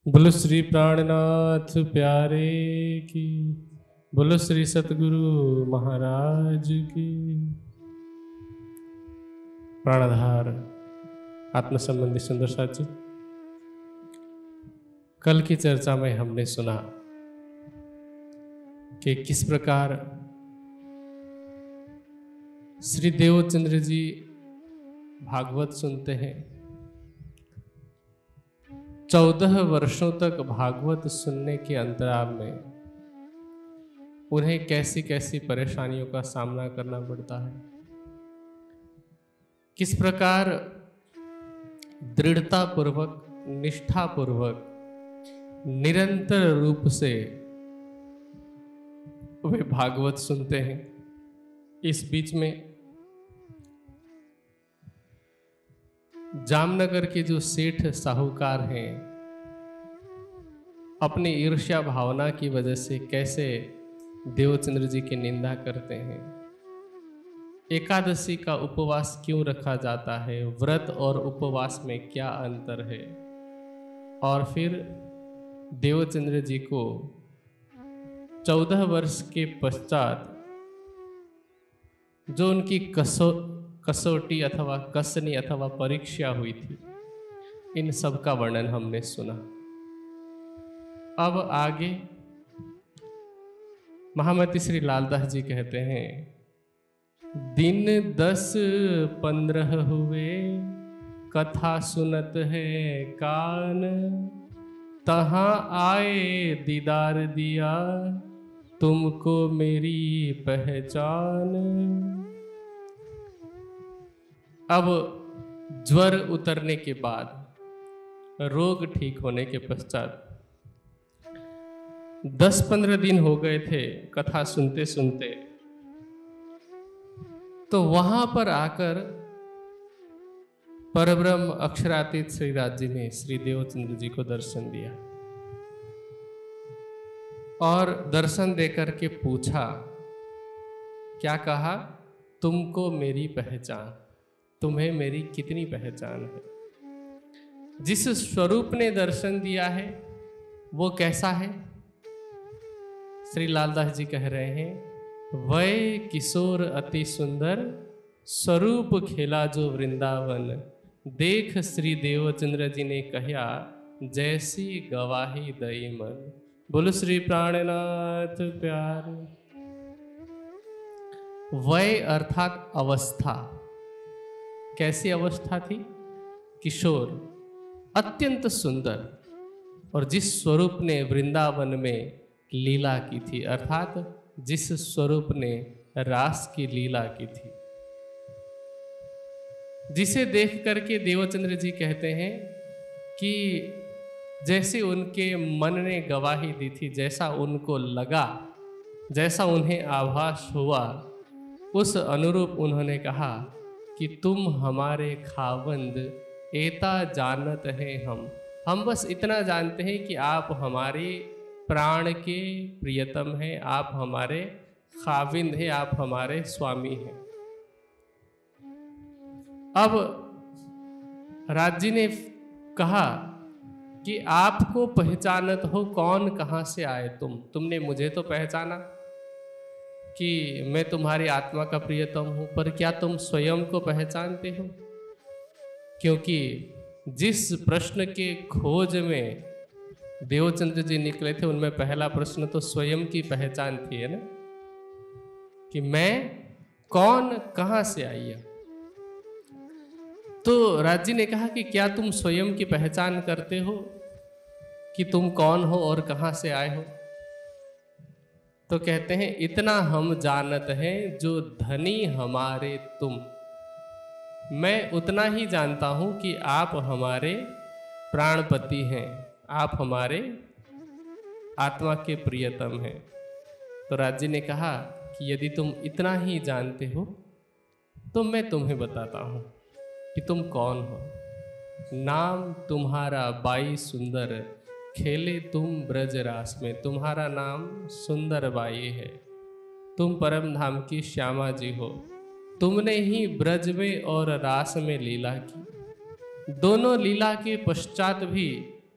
बोलो श्री प्राणनाथ प्यारे की। बोलो श्री सतगुरु महाराज की। प्राणाधार आत्म संबंधी सुंदर साथी, कल की चर्चा में हमने सुना कि किस प्रकार श्री देवचंद्र जी भागवत सुनते हैं। 14 वर्षों तक भागवत सुनने के अंतराल में उन्हें कैसी कैसी परेशानियों का सामना करना पड़ता है, किस प्रकार दृढ़तापूर्वक निष्ठापूर्वक निरंतर रूप से वे भागवत सुनते हैं। इस बीच में जामनगर के जो सेठ साहूकार हैं, अपनी ईर्ष्या भावना की वजह से कैसे देवचंद्र जी की निंदा करते हैं। एकादशी का उपवास क्यों रखा जाता है, व्रत और उपवास में क्या अंतर है, और फिर देवचंद्र जी को 14 वर्ष के पश्चात जो उनकी कसौटी अथवा कसनी अथवा परीक्षा हुई थी, इन सब का वर्णन हमने सुना। अब आगे महामती श्री लालदास जी कहते हैं, दिन 10-15 हुए कथा सुनत है कान, तहां आए दीदार दिया तुमको मेरी पहचान। अब ज्वर उतरने के बाद, रोग ठीक होने के पश्चात 10-15 दिन हो गए थे कथा सुनते सुनते, तो वहां पर आकर परब्रह्म अक्षरातीत श्रीराज जी ने श्री देवचंद्र जी को दर्शन दिया और दर्शन देकर के पूछा, क्या कहा? तुमको मेरी पहचान, तुम्हें मेरी कितनी पहचान है। जिस स्वरूप ने दर्शन दिया है वो कैसा है? श्री लालदास जी कह रहे हैं, वै किशोर अति सुंदर स्वरूप खेला जो वृंदावन, देख श्री देवचंद्र जी ने कहा जैसी गवाही दई मन। बोलो श्री प्राणनाथ प्यारे। वै अर्थात अवस्था, कैसी अवस्था थी? किशोर, अत्यंत सुंदर, और जिस स्वरूप ने वृंदावन में लीला की थी, अर्थात जिस स्वरूप ने रास की लीला की थी, जिसे देख करके देवचंद्र जी कहते हैं कि जैसे उनके मन ने गवाही दी थी, जैसा उनको लगा, जैसा उन्हें आभास हुआ, उस अनुरूप उन्होंने कहा कि तुम हमारे खावंद एता जानत हैं हम बस इतना जानते हैं कि आप हमारे प्राण के प्रियतम हैं, आप हमारे खाविंद हैं, आप हमारे स्वामी हैं। अब राज जी ने कहा कि आपको पहचानत हो, कौन कहाँ से आए तुमने मुझे तो पहचाना कि मैं तुम्हारी आत्मा का प्रियतम हूँ, पर क्या तुम स्वयं को पहचानते हो? क्योंकि जिस प्रश्न के खोज में देवचंद्र जी निकले थे, उनमें पहला प्रश्न तो स्वयं की पहचान थी, है ना, कि मैं कौन, कहाँ से आई है। तो राज जी ने कहा कि क्या तुम स्वयं की पहचान करते हो कि तुम कौन हो और कहाँ से आए हो? तो कहते हैं, इतना हम जानत हैं जो धनी हमारे तुम। मैं उतना ही जानता हूं कि आप हमारे प्राणपति हैं, आप हमारे आत्मा के प्रियतम हैं। तो राज जी ने कहा कि यदि तुम इतना ही जानते हो तो मैं तुम्हें बताता हूं कि तुम कौन हो। नाम तुम्हारा बाई सुंदर, खेले तुम ब्रज रास में। तुम्हारा नाम सुंदर बाई है, तुम परम धाम की श्यामा जी हो। तुमने ही ब्रज में और रास में लीला की। दोनों लीला के पश्चात भी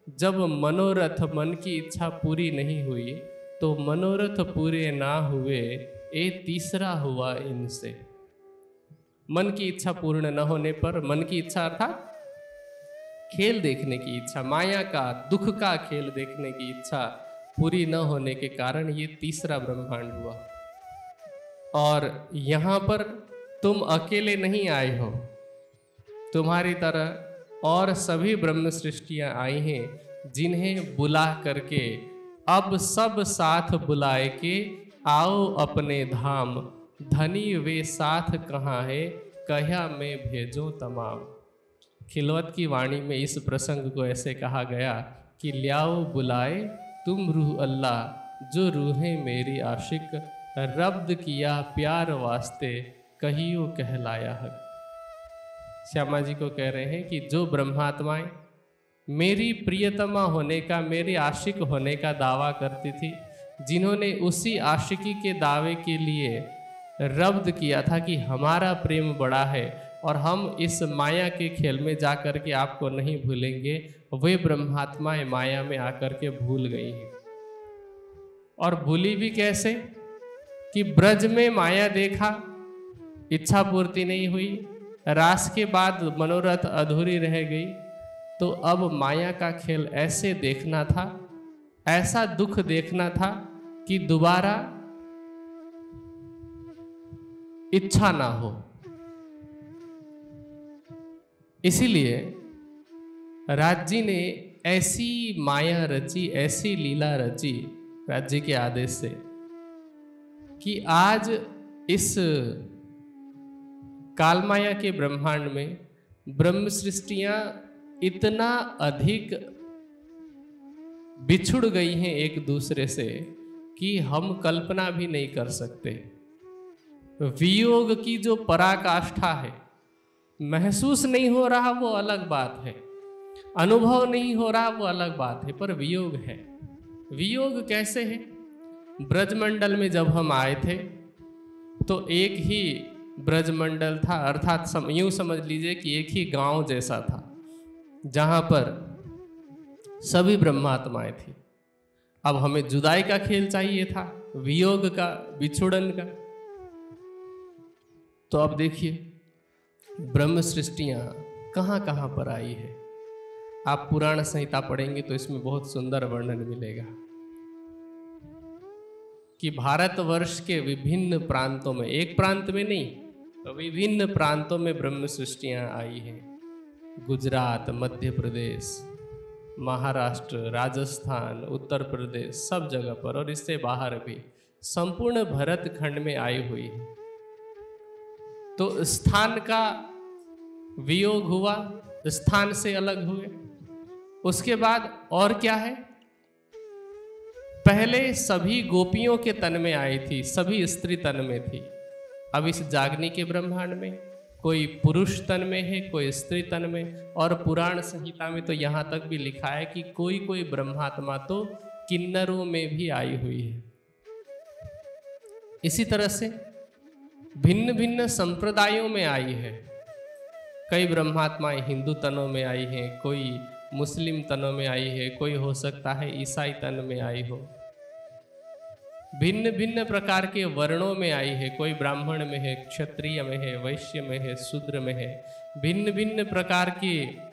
जब मनोरथ मन की इच्छा पूरी नहीं हुई तो मनोरथ पूरे ना हुए ये तीसरा हुआ इनसे। मन की इच्छा पूर्ण न होने पर, मन की इच्छा अर्थात खेल देखने की इच्छा, माया का दुख का खेल देखने की इच्छा पूरी न होने के कारण ये तीसरा ब्रह्मांड हुआ। और यहाँ पर तुम अकेले नहीं आए हो, तुम्हारी तरह और सभी ब्रह्म सृष्टियाँ आई हैं जिन्हें बुला करके अब सब साथ बुलाए के आओ अपने धाम, धनी वे साथ कहाँ है कह्या मैं भेजो तमाम। खिलवत की वाणी में इस प्रसंग को ऐसे कहा गया कि ल्याओ बुलाए तुम रूह अल्लाह, जो रूहें मेरी आशिक, रब्द किया प्यार वास्ते कहियो कहलाया हक। श्यामा जी को कह रहे हैं कि जो ब्रह्मात्माएं मेरी प्रियतमा होने का, मेरे आशिक होने का दावा करती थी, जिन्होंने उसी आशिकी के दावे के लिए रब्द किया था कि हमारा प्रेम बड़ा है और हम इस माया के खेल में जा कर के आपको नहीं भूलेंगे, वे ब्रह्मात्माएं माया में आकर के भूल गई हैं। और भूली भी कैसे कि ब्रज में माया देखा, इच्छा पूर्ति नहीं हुई, रास के बाद मनोरथ अधूरी रह गई, तो अब माया का खेल ऐसे देखना था, ऐसा दुख देखना था कि दोबारा इच्छा ना हो। इसीलिए राज्य ने ऐसी माया रची, ऐसी लीला रची राज्य के आदेश से कि आज इस कालमाया के ब्रह्मांड में ब्रह्म सृष्टियां इतना अधिक बिछुड़ गई हैं एक दूसरे से कि हम कल्पना भी नहीं कर सकते। वियोग की जो पराकाष्ठा है, महसूस नहीं हो रहा वो अलग बात है, अनुभव नहीं हो रहा वो अलग बात है, पर वियोग है। वियोग कैसे है? ब्रजमंडल में जब हम आए थे तो एक ही ब्रजमंडल था, अर्थात यूं समझ लीजिए कि एक ही गांव जैसा था जहां पर सभी ब्रह्मात्माएं थी। अब हमें जुदाई का खेल चाहिए था, वियोग का, बिछुड़न का। तो अब देखिए ब्रह्म सृष्टियां कहां कहां पर आई है। आप पुराण संहिता पढ़ेंगे तो इसमें बहुत सुंदर वर्णन मिलेगा कि भारतवर्ष के विभिन्न प्रांतों में, एक प्रांत में नहीं तो विभिन्न प्रांतों में ब्रह्म सृष्टियां आई हैं। गुजरात, मध्य प्रदेश, महाराष्ट्र, राजस्थान, उत्तर प्रदेश, सब जगह पर, और इससे बाहर भी संपूर्ण भरत खंड में आई हुई है। तो स्थान का वियोग हुआ, स्थान से अलग हुए। उसके बाद और क्या है? पहले सभी गोपियों के तन में आई थी, सभी स्त्री तन में थी। अब इस जागनी के ब्रह्मांड में कोई पुरुष तन में है, कोई स्त्री तन में, और पुराण संहिता में तो यहाँ तक भी लिखा है कि कोई कोई ब्रह्मात्मा तो किन्नरों में भी आई हुई है। इसी तरह से भिन्न भिन्न संप्रदायों में आई है। कई ब्रह्मात्माएं हिंदू तनों में आई हैं, कोई मुस्लिम तनों में आई है, कोई हो सकता है ईसाई तन में आई हो। भिन्न भिन्न प्रकार के वर्णों में आई है, कोई ब्राह्मण में है, क्षत्रिय में है, वैश्य में है, शूद्र में है। भिन्न भिन्न प्रकार की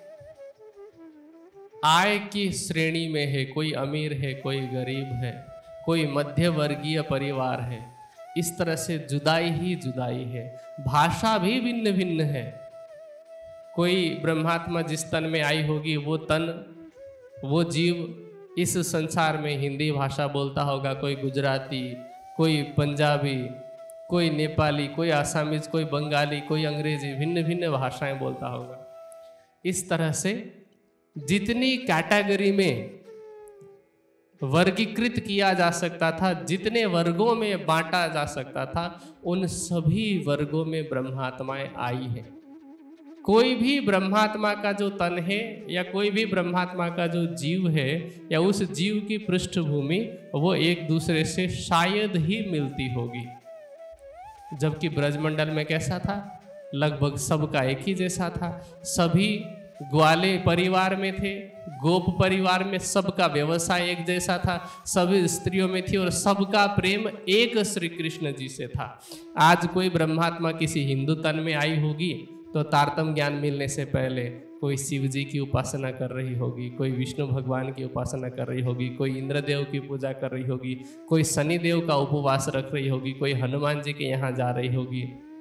आय की श्रेणी में है, कोई अमीर है, कोई गरीब है, कोई मध्य वर्गीय परिवार है। इस तरह से जुदाई ही जुदाई है। भाषा भी भिन्न भिन्न है। कोई ब्रह्मात्मा जिस तन में आई होगी वो तन, वो जीव इस संसार में हिंदी भाषा बोलता होगा, कोई गुजराती, कोई पंजाबी, कोई नेपाली, कोई आसामीज, कोई बंगाली, कोई अंग्रेजी, भिन्न भिन्न भाषाएं बोलता होगा। इस तरह से जितनी कैटेगरी में वर्गीकृत किया जा सकता था, जितने वर्गों में बांटा जा सकता था, उन सभी वर्गों में ब्रह्मात्माएं आई हैं। कोई भी ब्रह्मात्मा का जो तन है या कोई भी ब्रह्मात्मा का जो जीव है या उस जीव की पृष्ठभूमि, वो एक दूसरे से शायद ही मिलती होगी। जबकि ब्रजमंडल में कैसा था? लगभग सबका एक ही जैसा था। सभी ग्वाले परिवार में थे, गोप परिवार में सबका व्यवसाय एक जैसा था, सभी स्त्रियों में थी और सबका प्रेम एक श्री कृष्ण जी से था। आज कोई ब्रह्मात्मा किसी हिंदू तन में आई होगी तो तारतम्य ज्ञान मिलने से पहले कोई शिव जी की उपासना कर रही होगी, कोई विष्णु भगवान की उपासना कर रही होगी, कोई इंद्रदेव की पूजा कर रही होगी, कोई शनिदेव का उपवास रख रही होगी, कोई हनुमान जी के यहाँ जा रही होगी।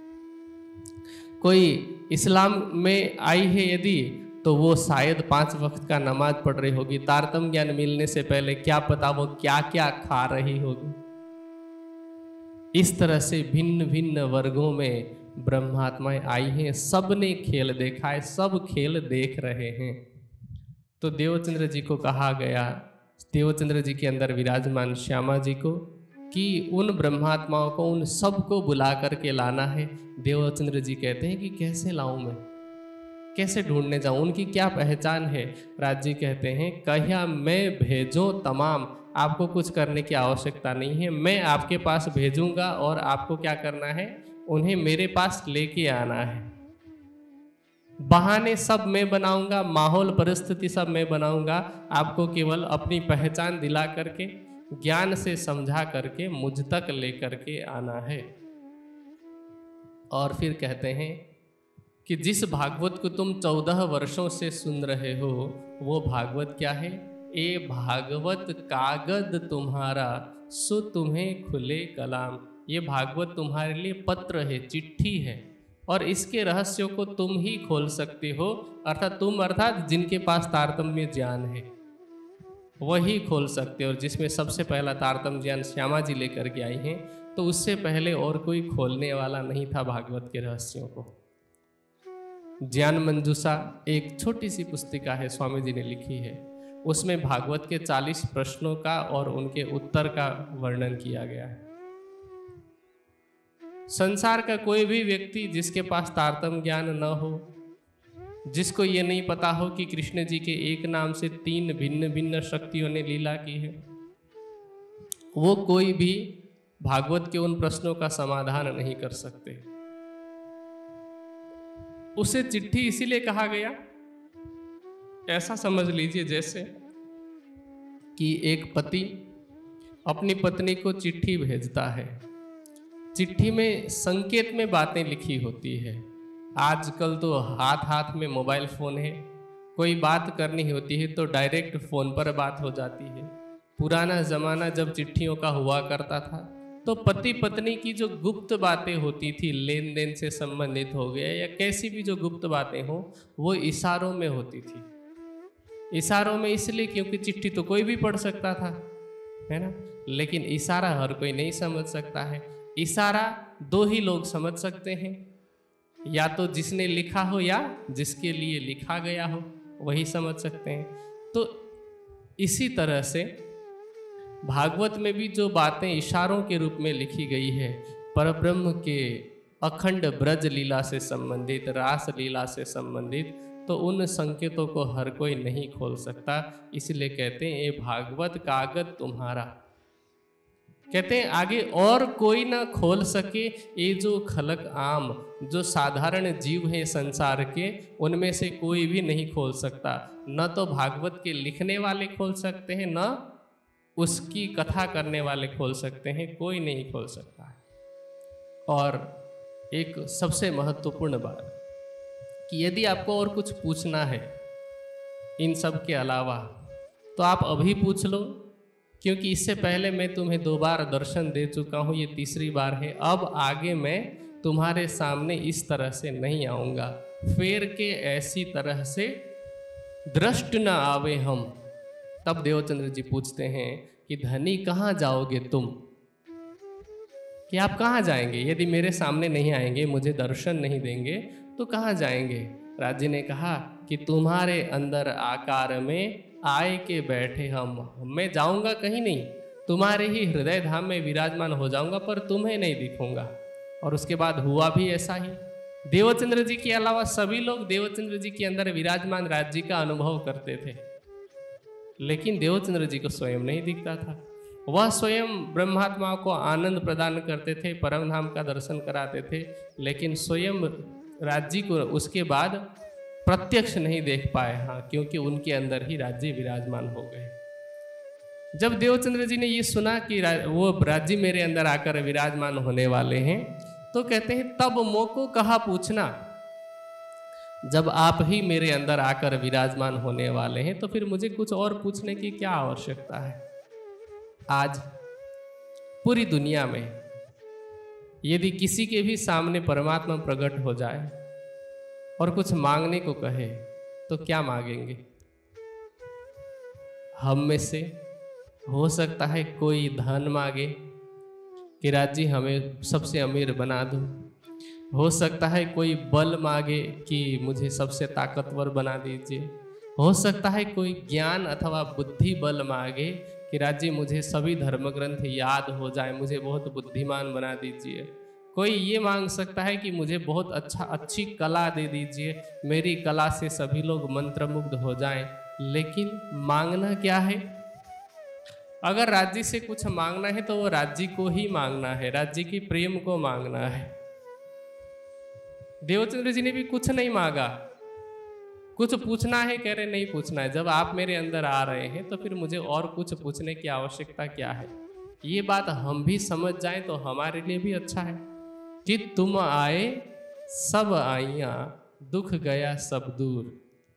कोई इस्लाम में आई है यदि तो वो शायद 5 वक्त का नमाज पढ़ रही होगी। तारतम्य ज्ञान मिलने से पहले क्या पता वो क्या क्या खा रही होगी। इस तरह से भिन्न भिन्न वर्गों में ब्रह्मात्माएं आई हैं, सब ने खेल देखा है, सब खेल देख रहे हैं। तो देवचंद्र जी को कहा गया, देवचंद्र जी के अंदर विराजमान श्यामा जी को, कि उन ब्रह्मात्माओं को, उन सबको बुला करके लाना है। देवचंद्र जी कहते हैं कि कैसे लाऊं मैं, कैसे ढूंढने जाऊं, उनकी क्या पहचान है। राज जी कहते हैं कहिया मैं भेजो तमाम, आपको कुछ करने की आवश्यकता नहीं है, मैं आपके पास भेजूंगा और आपको क्या करना है, उन्हें मेरे पास लेके आना है। बहाने सब मैं बनाऊंगा, माहौल परिस्थिति सब मैं बनाऊंगा, आपको केवल अपनी पहचान दिला करके, ज्ञान से समझा करके मुझ तक लेकर के आना है। और फिर कहते हैं कि जिस भागवत को तुम 14 वर्षों से सुन रहे हो वो भागवत क्या है, ए भागवत कागद तुम्हारा सो तुम्हें खुले कलाम। ये भागवत तुम्हारे लिए पत्र है, चिट्ठी है, और इसके रहस्यों को तुम ही खोल सकते हो, अर्थात तुम अर्थात जिनके पास तारतम्य ज्ञान है वही खोल सकते हो। और जिसमें सबसे पहला तारतम्य ज्ञान श्यामा जी लेकर के आई हैं, तो उससे पहले और कोई खोलने वाला नहीं था भागवत के रहस्यों को। ज्ञान मंजूषा एक छोटी सी पुस्तिका है, स्वामी जी ने लिखी है, उसमें भागवत के 40 प्रश्नों का और उनके उत्तर का वर्णन किया गया है। संसार का कोई भी व्यक्ति जिसके पास तारतम्य ज्ञान न हो, जिसको ये नहीं पता हो कि कृष्ण जी के एक नाम से 3 भिन्न भिन्न शक्तियों ने लीला की है, वो कोई भी भागवत के उन प्रश्नों का समाधान नहीं कर सकते। उसे चिट्ठी इसीलिए कहा गया, ऐसा समझ लीजिए जैसे कि एक पति अपनी पत्नी को चिट्ठी भेजता है। चिट्ठी में संकेत में बातें लिखी होती है। आजकल तो हाथ हाथ में मोबाइल फ़ोन है, कोई बात करनी होती है तो डायरेक्ट फ़ोन पर बात हो जाती है। पुराना ज़माना जब चिट्ठियों का हुआ करता था तो पति पत्नी की जो गुप्त बातें होती थी, लेन देन से संबंधित हो गया या कैसी भी जो गुप्त बातें हो, वो इशारों में होती थी। इशारों में इसलिए क्योंकि चिट्ठी तो कोई भी पढ़ सकता था, है ना, लेकिन इशारा हर कोई नहीं समझ सकता है। इशारा 2 ही लोग समझ सकते हैं, या तो जिसने लिखा हो या जिसके लिए लिखा गया हो, वही समझ सकते हैं। तो इसी तरह से भागवत में भी जो बातें इशारों के रूप में लिखी गई है, परब्रह्म के अखंड ब्रज लीला से संबंधित, रास लीला से संबंधित, तो उन संकेतों को हर कोई नहीं खोल सकता। इसलिए कहते हैं ये भागवत कागज तुम्हारा। कहते हैं आगे और कोई ना खोल सके, ये जो खलक आम, जो साधारण जीव हैं संसार के, उनमें से कोई भी नहीं खोल सकता। न तो भागवत के लिखने वाले खोल सकते हैं, न उसकी कथा करने वाले खोल सकते हैं, कोई नहीं खोल सकता है। और एक सबसे महत्वपूर्ण बात कि यदि आपको और कुछ पूछना है इन सब के अलावा, तो आप अभी पूछ लो, क्योंकि इससे पहले मैं तुम्हें 2 बार दर्शन दे चुका हूँ, ये तीसरी बार है। अब आगे मैं तुम्हारे सामने इस तरह से नहीं आऊँगा, फेर के ऐसी तरह से दृष्ट न आवे हम। तब देवचंद्र जी पूछते हैं कि धनी कहाँ जाओगे तुम, कि आप कहाँ जाएंगे यदि मेरे सामने नहीं आएंगे, मुझे दर्शन नहीं देंगे, तो कहाँ जाएंगे। राज जी ने कहा कि तुम्हारे अंदर आकार में आए के बैठे हम। मैं जाऊंगा कहीं नहीं, तुम्हारे ही हृदय धाम में विराजमान हो जाऊंगा, पर तुम्हें नहीं दिखूंगा। और उसके बाद हुआ भी ऐसा ही। देवचंद्र जी के अलावा सभी लोग देवचंद्र जी के अंदर विराजमान राज जी का अनुभव करते थे, लेकिन देवचंद्र जी को स्वयं नहीं दिखता था। वह स्वयं ब्रह्मात्माओं को आनंद प्रदान करते थे, परम धाम का दर्शन कराते थे, लेकिन स्वयं राज जी को उसके बाद प्रत्यक्ष नहीं देख पाए, हाँ, क्योंकि उनके अंदर ही राज्य विराजमान हो गए। जब देवचंद्र जी ने ये सुना कि वो राज्य मेरे अंदर आकर विराजमान होने वाले हैं, तो कहते हैं तब मोको कहा पूछना, जब आप ही मेरे अंदर आकर विराजमान होने वाले हैं तो फिर मुझे कुछ और पूछने की क्या आवश्यकता है। आज पूरी दुनिया में यदि किसी के भी सामने परमात्मा प्रकट हो जाए और कुछ मांगने को कहे तो क्या मांगेंगे? हम में से हो सकता है कोई धन मांगे कि राज जी हमें सबसे अमीर बना दो, हो सकता है कोई बल मांगे कि मुझे सबसे ताकतवर बना दीजिए, हो सकता है कोई ज्ञान अथवा बुद्धि बल मांगे कि राज जी मुझे सभी धर्म ग्रंथ याद हो जाए, मुझे बहुत बुद्धिमान बना दीजिए। कोई ये मांग सकता है कि मुझे बहुत अच्छी कला दे दीजिए, मेरी कला से सभी लोग मंत्रमुग्ध हो जाएं। लेकिन मांगना क्या है? अगर राज्य से कुछ मांगना है तो वो राज्य को ही मांगना है, राज्य की प्रेम को मांगना है। देवचंद्र जी ने भी कुछ नहीं मांगा। कुछ पूछना है, कह रहे नहीं पूछना है। जब आप मेरे अंदर आ रहे हैं तो फिर मुझे और कुछ पूछने की आवश्यकता क्या है? ये बात हम भी समझ जाएं तो हमारे लिए भी अच्छा है कि तुम आए सब आइया, दुख गया सब दूर।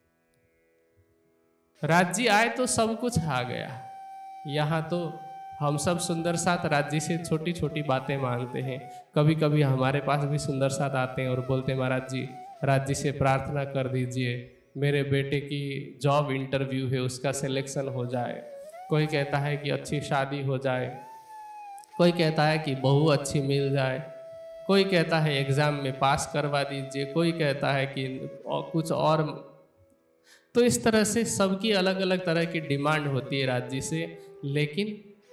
राज्य आए तो सब कुछ आ गया। यहाँ तो हम सब सुंदर साथ राज्य से छोटी छोटी बातें मांगते हैं। कभी कभी हमारे पास भी सुंदर साथ आते हैं और बोलते हैं महाराज जी राज्य से प्रार्थना कर दीजिए, मेरे बेटे की जॉब इंटरव्यू है उसका सिलेक्शन हो जाए। कोई कहता है कि अच्छी शादी हो जाए, कोई कहता है कि बहू अच्छी मिल जाए, कोई कहता है एग्ज़ाम में पास करवा दीजिए, कोई कहता है कि कुछ और। तो इस तरह से सबकी अलग अलग तरह की डिमांड होती है राज्य से। लेकिन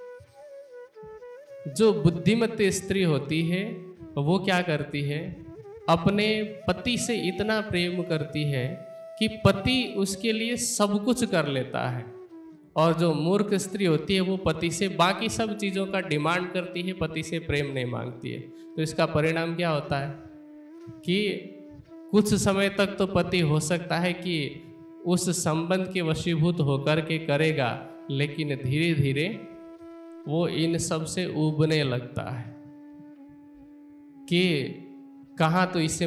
जो बुद्धिमती स्त्री होती है वो क्या करती है? अपने पति से इतना प्रेम करती है कि पति उसके लिए सब कुछ कर लेता है। और जो मूर्ख स्त्री होती है वो पति से बाकी सब चीज़ों का डिमांड करती है, पति से प्रेम नहीं मांगती है। तो इसका परिणाम क्या होता है कि कुछ समय तक तो पति हो सकता है कि उस संबंध के वशीभूत होकर के करेगा, लेकिन धीरे धीरे वो इन सब से उबने लगता है कि कहाँ तो इसे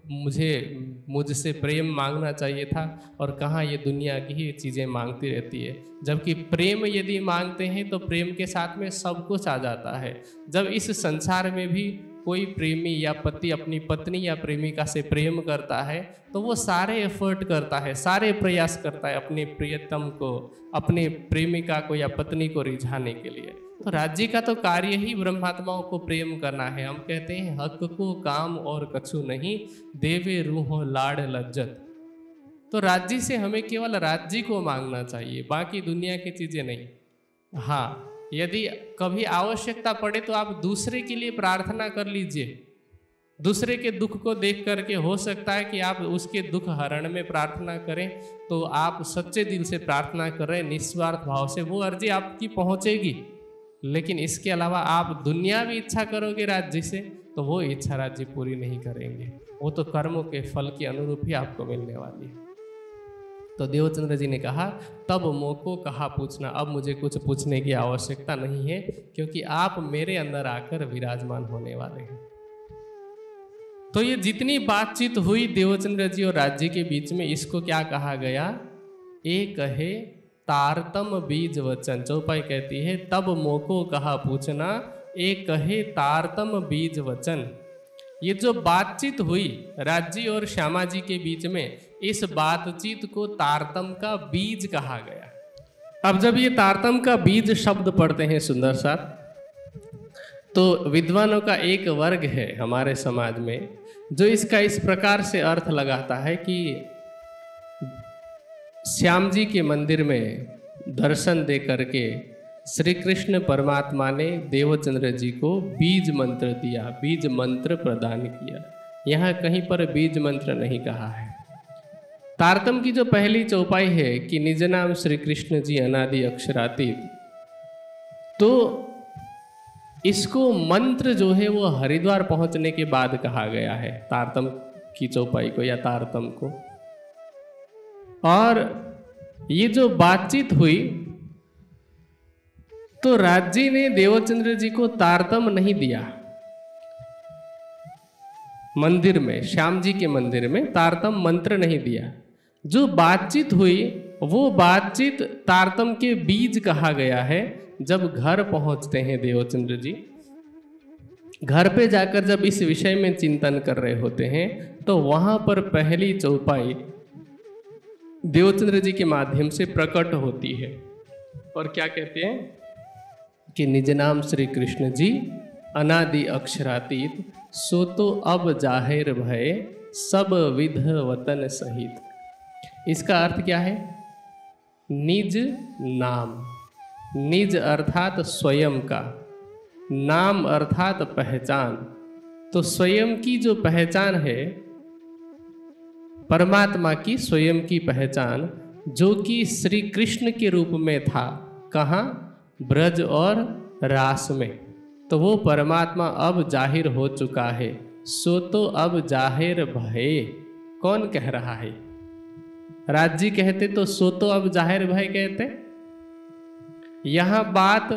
मुझसे प्रेम मांगना चाहिए था और कहाँ ये दुनिया की ही चीज़ें मांगती रहती है। जबकि प्रेम यदि मांगते हैं तो प्रेम के साथ में सब कुछ आ जाता है। जब इस संसार में भी कोई प्रेमी या पति अपनी पत्नी या प्रेमिका से प्रेम करता है तो वो सारे एफर्ट करता है, सारे प्रयास करता है अपने प्रियतम को, अपने प्रेमिका को या पत्नी को रिझाने के लिए। तो राज्य का तो कार्य ही ब्रह्मात्माओं को प्रेम करना है। हम कहते हैं हक को काम और कछु नहीं, देवे रूहो लाड़ लज्जत। तो राज्य से हमें केवल राज्य को मांगना चाहिए, बाकी दुनिया की चीज़ें नहीं। हाँ, यदि कभी आवश्यकता पड़े तो आप दूसरे के लिए प्रार्थना कर लीजिए। दूसरे के दुख को देख करके हो सकता है कि आप उसके दुख हरण में प्रार्थना करें, तो आप सच्चे दिल से प्रार्थना कर रहे हैं, निस्वार्थ भाव से, वो अर्जी आपकी पहुंचेगी। लेकिन इसके अलावा आप दुनियावी इच्छा करोगे राज्य से तो वो इच्छा राज्य पूरी नहीं करेंगे, वो तो कर्मों के फल के अनुरूप ही आपको मिलने वाली है। तो देवचंद्र जी ने कहा तब मोको कहा पूछना, अब मुझे कुछ पूछने की आवश्यकता नहीं है क्योंकि आप मेरे अंदर आकर विराजमान होने वाले हैं। तो ये जितनी बातचीत हुई देवचंद्र जी और राज्य के बीच में, इसको क्या कहा गया? एक है तारतम बीज वचन। चौपाई कहती है तब मोको कहा पूछना, एक है तारतम बीज वचन। ये जो बातचीत हुई राज्य और श्यामा जी के बीच में, इस बातचीत को तारतम का बीज कहा गया। अब जब ये तारतम का बीज शब्द पढ़ते हैं सुंदर साथ, तो विद्वानों का एक वर्ग है हमारे समाज में जो इसका इस प्रकार से अर्थ लगाता है कि श्याम जी के मंदिर में दर्शन दे करके श्री कृष्ण परमात्मा ने देवचंद्र जी को बीज मंत्र दिया, बीज मंत्र प्रदान किया। यहाँ कहीं पर बीज मंत्र नहीं कहा है। तारतम की जो पहली चौपाई है कि निज नाम श्री कृष्ण जी अनादि अक्षरातीत, तो इसको मंत्र जो है वो हरिद्वार पहुंचने के बाद कहा गया है, तारतम की चौपाई को या तारतम को। और ये जो बातचीत हुई तो राज जी ने देवचंद्र जी को तारतम नहीं दिया। मंदिर में, श्याम जी के मंदिर में तारतम मंत्र नहीं दिया। जो बातचीत हुई वो बातचीत तारतम के बीज कहा गया है। जब घर पहुंचते हैं देवचंद्र जी, घर पे जाकर जब इस विषय में चिंतन कर रहे होते हैं तो वहां पर पहली चौपाई देवचंद्र जी के माध्यम से प्रकट होती है। और क्या कहते हैं कि निज नाम श्री कृष्ण जी अनादि अक्षरातीत, सो तो अब जाहिर भय सब विध वतन सहित। इसका अर्थ क्या है? निज नाम, निज अर्थात स्वयं का, नाम अर्थात पहचान। तो स्वयं की जो पहचान है, परमात्मा की स्वयं की पहचान, जो कि श्री कृष्ण के रूप में था, कहाँ? ब्रज और रास में। तो वो परमात्मा अब जाहिर हो चुका है। सो तो अब जाहिर भय, कौन कह रहा है? राज जी कहते तो सो तो अब जाहिर भय कहते। यहां बात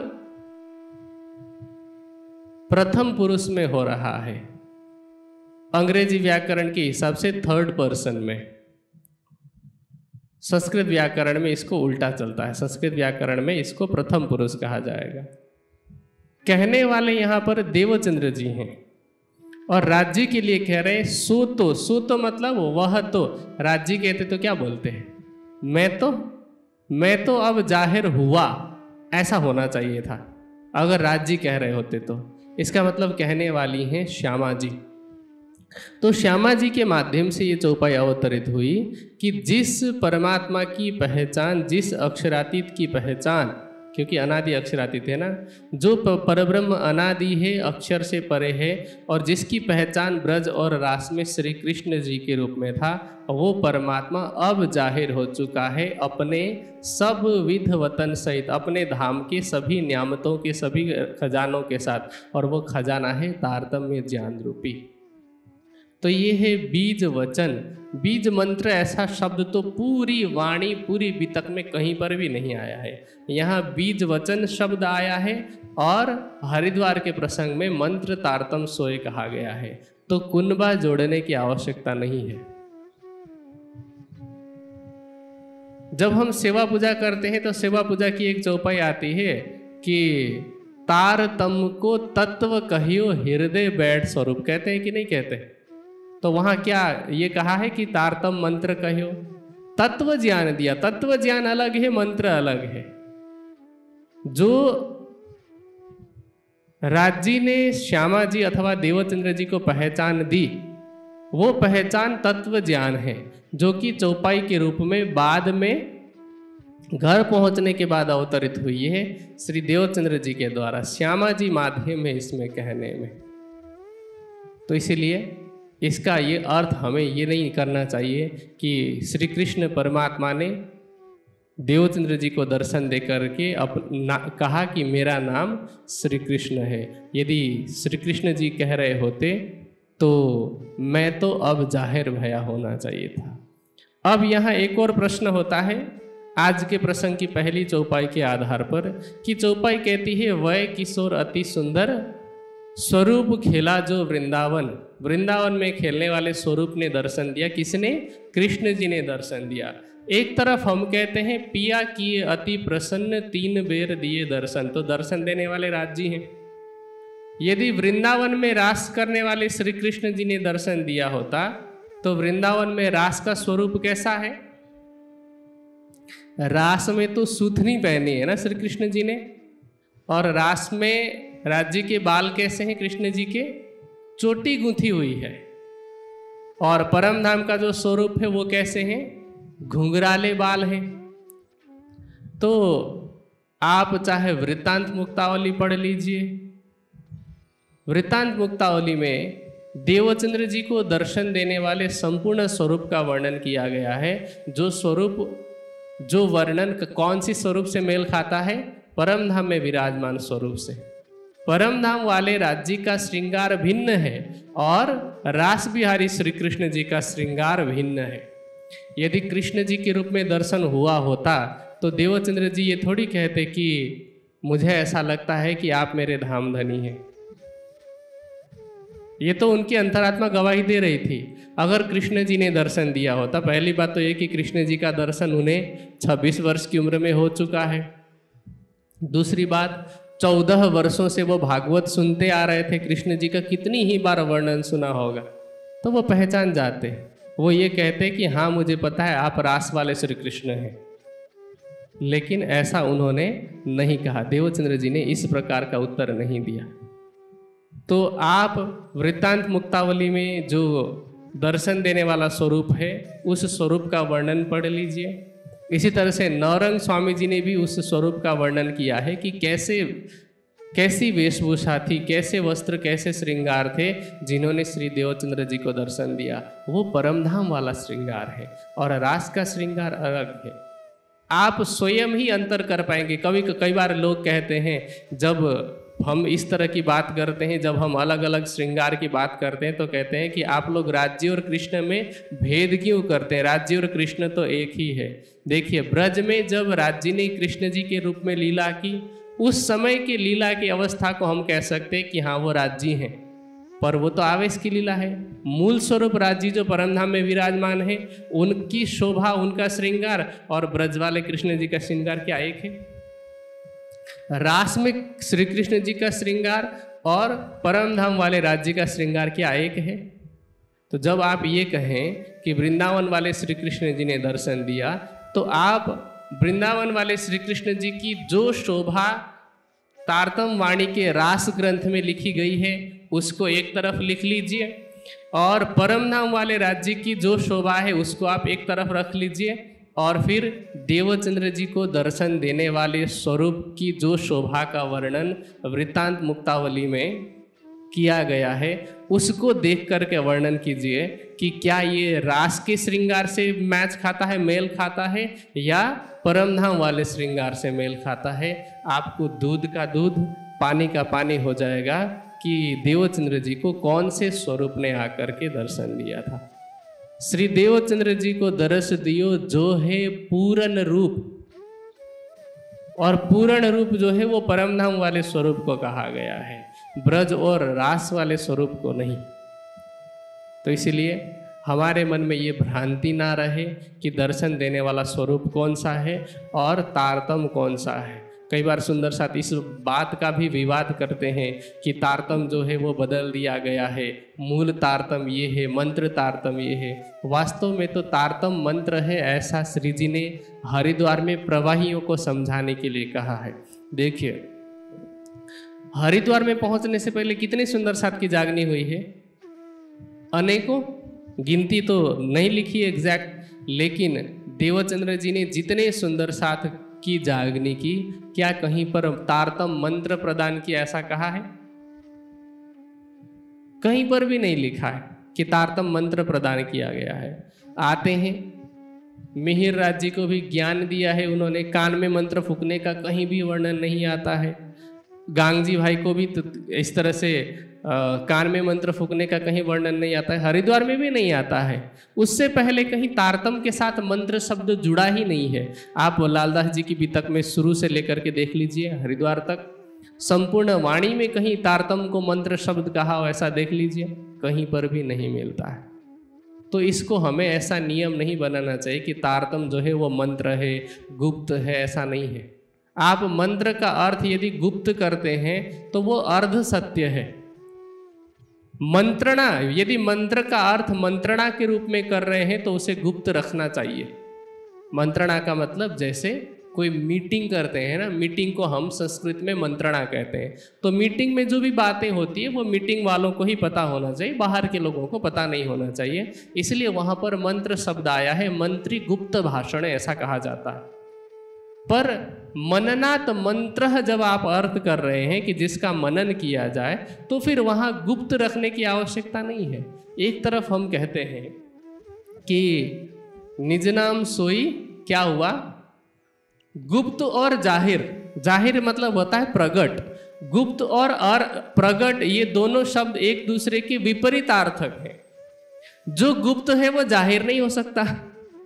प्रथम पुरुष में हो रहा है, अंग्रेजी व्याकरण के हिसाब से थर्ड पर्सन में। संस्कृत व्याकरण में इसको उल्टा चलता है, संस्कृत व्याकरण में इसको प्रथम पुरुष कहा जाएगा। कहने वाले यहां पर देवचंद्र जी हैं और राज जी के लिए कह रहे हैं सो तो। सो तो मतलब वह तो। राज जी कहते तो क्या बोलते हैं? मैं तो अब जाहिर हुआ, ऐसा होना चाहिए था अगर राज जी कह रहे होते तो। इसका मतलब कहने वाली हैं श्यामा जी। तो श्यामा जी के माध्यम से ये चौपाई अवतरित हुई कि जिस परमात्मा की पहचान, जिस अक्षरातीत की पहचान, क्योंकि अनादि अक्षरातीत है ना, जो परब्रह्म अनादि है, अक्षर से परे है, और जिसकी पहचान ब्रज और रास में श्री कृष्ण जी के रूप में था, वो परमात्मा अब जाहिर हो चुका है अपने सब विध वतन सहित, अपने धाम के सभी न्यामतों के सभी खजानों के साथ। और वो खजाना है तारतम्य ज्ञान रूपी। तो ये है बीज वचन। बीज मंत्र ऐसा शब्द तो पूरी वाणी, पूरी वितक में कहीं पर भी नहीं आया है। यहाँ बीज वचन शब्द आया है और हरिद्वार के प्रसंग में मंत्र तारतम सोए कहा गया है। तो कुनबा जोड़ने की आवश्यकता नहीं है। जब हम सेवा पूजा करते हैं तो सेवा पूजा की एक चौपाई आती है कि तारतम को तत्व कहियो हृदय बैठ स्वरूप। कहते हैं कि नहीं कहते? तो वहां क्या ये कहा है कि तारतम मंत्र कहियो, तत्व ज्ञान दिया। तत्व ज्ञान अलग है, मंत्र अलग है। जो राज जी ने श्यामा जी अथवा देवचंद्र जी को पहचान दी, वो पहचान तत्व ज्ञान है, जो कि चौपाई के रूप में बाद में घर पहुंचने के बाद अवतरित हुई है श्री देवचंद्र जी के द्वारा। श्यामा जी माध्यम है इसमें कहने में। तो इसीलिए इसका ये अर्थ हमें ये नहीं करना चाहिए कि श्री कृष्ण परमात्मा ने देवचंद्र जी को दर्शन दे करके कहा कि मेरा नाम श्री कृष्ण है। यदि श्री कृष्ण जी कह रहे होते तो मैं तो अब जाहिर भया होना चाहिए था। अब यहाँ एक और प्रश्न होता है आज के प्रसंग की पहली चौपाई के आधार पर, कि चौपाई कहती है वह किशोर अति सुंदर स्वरूप खेला जो वृंदावन। वृंदावन में खेलने वाले स्वरूप ने दर्शन दिया। किसने? कृष्ण जी ने दर्शन दिया। एक तरफ हम कहते हैं पिया किए अति प्रसन्न 3 बेर दिए दर्शन, तो दर्शन देने वाले राज जी हैं। यदि वृंदावन में रास करने वाले श्री कृष्ण जी ने दर्शन दिया होता तो वृंदावन में रास का स्वरूप कैसा है? रास में तो सूथनी पहनी है ना श्री कृष्ण जी ने, और रास में राज जी के बाल कैसे हैं? कृष्ण जी के चोटी गूंथी हुई है। और परम धाम का जो स्वरूप है वो कैसे हैं? घुंघराले बाल हैं। तो आप चाहे वृत्तांत मुक्तावली पढ़ लीजिए। वृत्तांत मुक्तावली में देवचंद्र जी को दर्शन देने वाले संपूर्ण स्वरूप का वर्णन किया गया है। जो स्वरूप, जो वर्णन कौन सी स्वरूप से मेल खाता है? परम धाम में विराजमान स्वरूप से। परम धाम वाले राज्य का श्रृंगार भिन्न है और रास बिहारी श्री कृष्ण जी का श्रृंगार भिन्न है। यदि कृष्ण जी के रूप में दर्शन हुआ होता तो देवचंद्र जी ये थोड़ी कहते कि मुझे ऐसा लगता है कि आप मेरे धाम धनी हैं। ये तो उनकी अंतरात्मा गवाही दे रही थी। अगर कृष्ण जी ने दर्शन दिया होता, पहली बात तो ये कि कृष्ण जी का दर्शन उन्हें 26 वर्ष की उम्र में हो चुका है। दूसरी बात, 14 वर्षों से वो भागवत सुनते आ रहे थे, कृष्ण जी का कितनी ही बार वर्णन सुना होगा, तो वो पहचान जाते। वो ये कहते कि हाँ मुझे पता है आप रास वाले श्री कृष्ण हैं। लेकिन ऐसा उन्होंने नहीं कहा, देवचंद्र जी ने इस प्रकार का उत्तर नहीं दिया। तो आप वृत्तांत मुक्तावली में जो दर्शन देने वाला स्वरूप है उस स्वरूप का वर्णन पढ़ लीजिए। इसी तरह से नौरंग स्वामी जी ने भी उस स्वरूप का वर्णन किया है कि कैसी वेशभूषा थी, कैसे वस्त्र, कैसे श्रृंगार थे जिन्होंने श्री देवचंद्र जी को दर्शन दिया। वो परमधाम वाला श्रृंगार है और रास का श्रृंगार अलग है। आप स्वयं ही अंतर कर पाएंगे। कई बार लोग कहते हैं, जब हम इस तरह की बात करते हैं, जब हम अलग अलग श्रृंगार की बात करते हैं तो कहते हैं कि आप लोग राज्य और कृष्ण में भेद क्यों करते हैं, राज्य और कृष्ण तो एक ही है। देखिए, ब्रज में जब राज्य ने कृष्ण जी के रूप में लीला की, उस समय की लीला की अवस्था को हम कह सकते हैं कि हाँ वो राज्य हैं, पर वो तो आवेश की लीला है। मूल स्वरूप राज्य जो परमधाम में विराजमान है, उनकी शोभा, उनका श्रृंगार और ब्रज वाले कृष्ण जी का श्रृंगार क्या एक है? रास में श्री कृष्ण जी का श्रृंगार और परमधाम वाले राज्य का श्रृंगार क्या एक है? तो जब आप ये कहें कि वृंदावन वाले श्री कृष्ण जी ने दर्शन दिया, तो आप वृंदावन वाले श्री कृष्ण जी की जो शोभा तारतम वाणी के रास ग्रंथ में लिखी गई है उसको एक तरफ लिख लीजिए, और परमधाम वाले राज्य की जो शोभा है उसको आप एक तरफ रख लीजिए, और फिर देवचंद्र जी को दर्शन देने वाले स्वरूप की जो शोभा का वर्णन वृत्तांत मुक्तावली में किया गया है उसको देख करके वर्णन कीजिए कि क्या ये रास के श्रृंगार से मैच खाता है, मेल खाता है, या परमधाम वाले श्रृंगार से मेल खाता है। आपको दूध का दूध, पानी का पानी हो जाएगा कि देवचंद्र जी को कौन से स्वरूप ने आकर के दर्शन दिया था। श्री देवचंद्र जी को दर्श दियो जो है पूर्ण रूप, और पूर्ण रूप जो है वो परमधाम वाले स्वरूप को कहा गया है, ब्रज और रास वाले स्वरूप को नहीं। तो इसीलिए हमारे मन में ये भ्रांति ना रहे कि दर्शन देने वाला स्वरूप कौन सा है और तारतम कौन सा है। कई बार सुंदर साथ इस बात का भी विवाद करते हैं कि तारतम जो है वो बदल दिया गया है, मूल तारतम ये है, मंत्र तारतम ये है। वास्तव में तो तारतम मंत्र है, ऐसा श्री जी ने हरिद्वार में प्रवाहियों को समझाने के लिए कहा है। देखिए, हरिद्वार में पहुंचने से पहले कितने सुंदर साथ की जागनी हुई है, अनेकों, गिनती तो नहीं लिखी एग्जैक्ट, लेकिन देवचंद्र जी ने जितने सुंदर साथ की जागनी की, क्या कहीं पर तारतम मंत्र प्रदान किया ऐसा कहा है? कहीं पर भी नहीं लिखा है कि तारतम मंत्र प्रदान किया गया है। आते हैं, मिहिर राज जी को भी ज्ञान दिया है उन्होंने, कान में मंत्र फूकने का कहीं भी वर्णन नहीं आता है। गांगजी भाई को भी तो इस तरह से कान में मंत्र फूकने का कहीं वर्णन नहीं आता है, हरिद्वार में भी नहीं आता है। उससे पहले कहीं तारतम के साथ मंत्र शब्द जुड़ा ही नहीं है। आप लालदास जी की बितक में शुरू से लेकर के देख लीजिए हरिद्वार तक, संपूर्ण वाणी में कहीं तारतम को मंत्र शब्द कहा हो ऐसा देख लीजिए, कहीं पर भी नहीं मिलता है। तो इसको हमें ऐसा नियम नहीं बनाना चाहिए कि तारतम जो है वो मंत्र है, गुप्त है, ऐसा नहीं है। आप मंत्र का अर्थ यदि गुप्त करते हैं तो वो अर्ध सत्य है। मंत्रणा, यदि मंत्र का अर्थ मंत्रणा के रूप में कर रहे हैं तो उसे गुप्त रखना चाहिए। मंत्रणा का मतलब जैसे कोई मीटिंग करते हैं ना, मीटिंग को हम संस्कृत में मंत्रणा कहते हैं। तो मीटिंग में जो भी बातें होती है वो मीटिंग वालों को ही पता होना चाहिए, बाहर के लोगों को पता नहीं होना चाहिए। इसलिए वहां पर मंत्र शब्द आया है, मंत्री गुप्त भाषण ऐसा कहा जाता है। पर मननात मंत्र जब आप अर्थ कर रहे हैं कि जिसका मनन किया जाए, तो फिर वहां गुप्त रखने की आवश्यकता नहीं है। एक तरफ हम कहते हैं कि निज नाम सोई क्या हुआ, गुप्त और जाहिर, जाहिर मतलब होता है प्रगट, गुप्त और प्रगट ये दोनों शब्द एक दूसरे के विपरीतार्थक हैं। जो गुप्त है वो जाहिर नहीं हो सकता,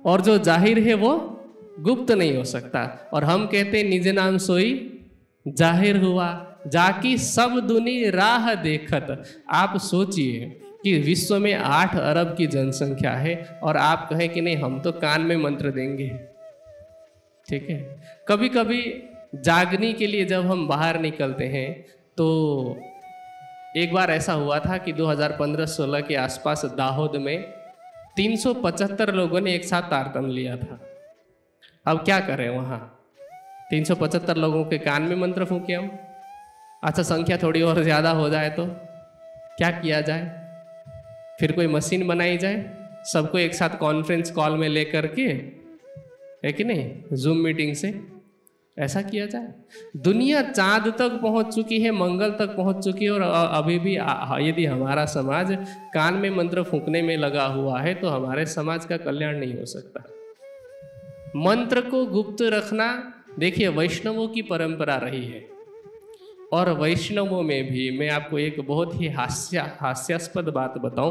और जो जाहिर है वो गुप्त नहीं हो सकता। और हम कहते हैं निज नाम सोई जाहिर हुआ, जाकी सब दुनी राह देखत। आप सोचिए कि विश्व में 8 अरब की जनसंख्या है और आप कहें कि नहीं हम तो कान में मंत्र देंगे। ठीक है, कभी कभी जागने के लिए जब हम बाहर निकलते हैं तो एक बार ऐसा हुआ था कि 2015-16 के आसपास दाहोद में 375 लोगों ने एक साथ तारतम लिया था। अब क्या करें वहाँ 375 लोगों के कान में मंत्र फूंके हम। अच्छा संख्या थोड़ी और ज़्यादा हो जाए तो क्या किया जाए, फिर कोई मशीन बनाई जाए सबको एक साथ कॉन्फ्रेंस कॉल में ले करके, है कि नहीं, जूम मीटिंग से ऐसा किया जाए। दुनिया चांद तक पहुंच चुकी है, मंगल तक पहुंच चुकी है और अभी भी यदि हमारा समाज कान में मंत्र फूंकने में लगा हुआ है तो हमारे समाज का कल्याण नहीं हो सकता। मंत्र को गुप्त रखना देखिए वैष्णवों की परंपरा रही है और वैष्णवों में भी मैं आपको एक बहुत ही हास्यास्पद बात बताऊं।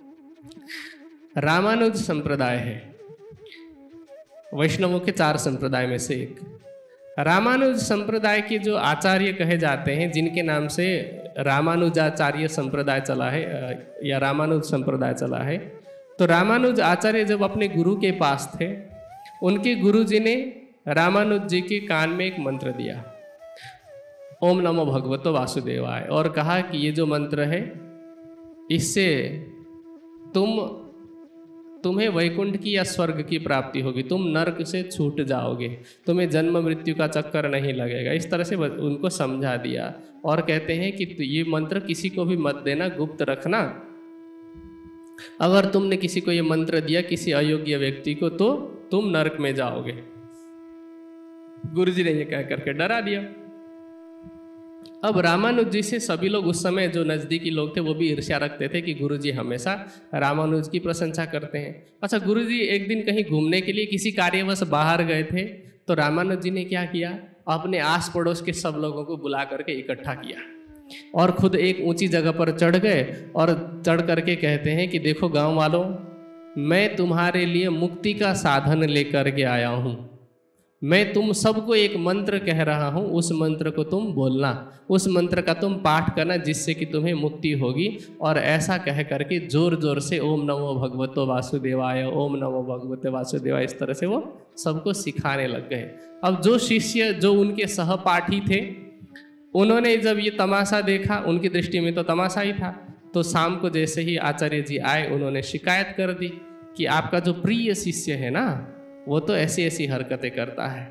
रामानुज संप्रदाय है वैष्णवों के 4 संप्रदाय में से एक। रामानुज संप्रदाय के जो आचार्य कहे जाते हैं, जिनके नाम से रामानुजाचार्य संप्रदाय चला है या रामानुज संप्रदाय चला है, तो रामानुज आचार्य जब अपने गुरु के पास थे, उनके गुरु जी ने रामानुज जी के कान में एक मंत्र दिया, ओम नमो भगवतो वासुदेवाय, और कहा कि ये जो मंत्र है इससे तुम्हें वैकुंठ की या स्वर्ग की प्राप्ति होगी, तुम नरक से छूट जाओगे, तुम्हें जन्म मृत्यु का चक्कर नहीं लगेगा। इस तरह से उनको समझा दिया और कहते हैं कि ये मंत्र किसी को भी मत देना, गुप्त रखना। अगर तुमने किसी को ये मंत्र दिया किसी अयोग्य व्यक्ति को तो तुम नरक में जाओगे। गुरुजी ने ये कह करके डरा दिया। अब रामानुज जी से सभी लोग उस समय जो नज़दीकी लोग थे वो भी ईर्ष्या रखते थे कि गुरुजी हमेशा रामानुज की प्रशंसा करते हैं। अच्छा, गुरुजी एक दिन कहीं घूमने के लिए किसी कार्यवश बाहर गए थे तो रामानुज जी ने क्या किया, अपने आस पड़ोस के सब लोगों को बुला करके इकट्ठा किया और खुद एक ऊंची जगह पर चढ़ गए और चढ़ करके कहते हैं कि देखो गांव वालों, मैं तुम्हारे लिए मुक्ति का साधन लेकर के आया हूँ। मैं तुम सबको एक मंत्र कह रहा हूँ, उस मंत्र को तुम बोलना, उस मंत्र का तुम पाठ करना जिससे कि तुम्हें मुक्ति होगी। और ऐसा कह करके जोर जोर से ओम नमो भगवतो वासुदेवाय, ओम नमो भगवते वासुदेवाय, इस तरह से वो सबको सिखाने लग गए। अब जो शिष्य जो उनके सहपाठी थे उन्होंने जब ये तमाशा देखा, उनकी दृष्टि में तो तमाशा ही था, तो शाम को जैसे ही आचार्य जी आए उन्होंने शिकायत कर दी कि आपका जो प्रिय शिष्य है ना वो तो ऐसी ऐसी हरकतें करता है।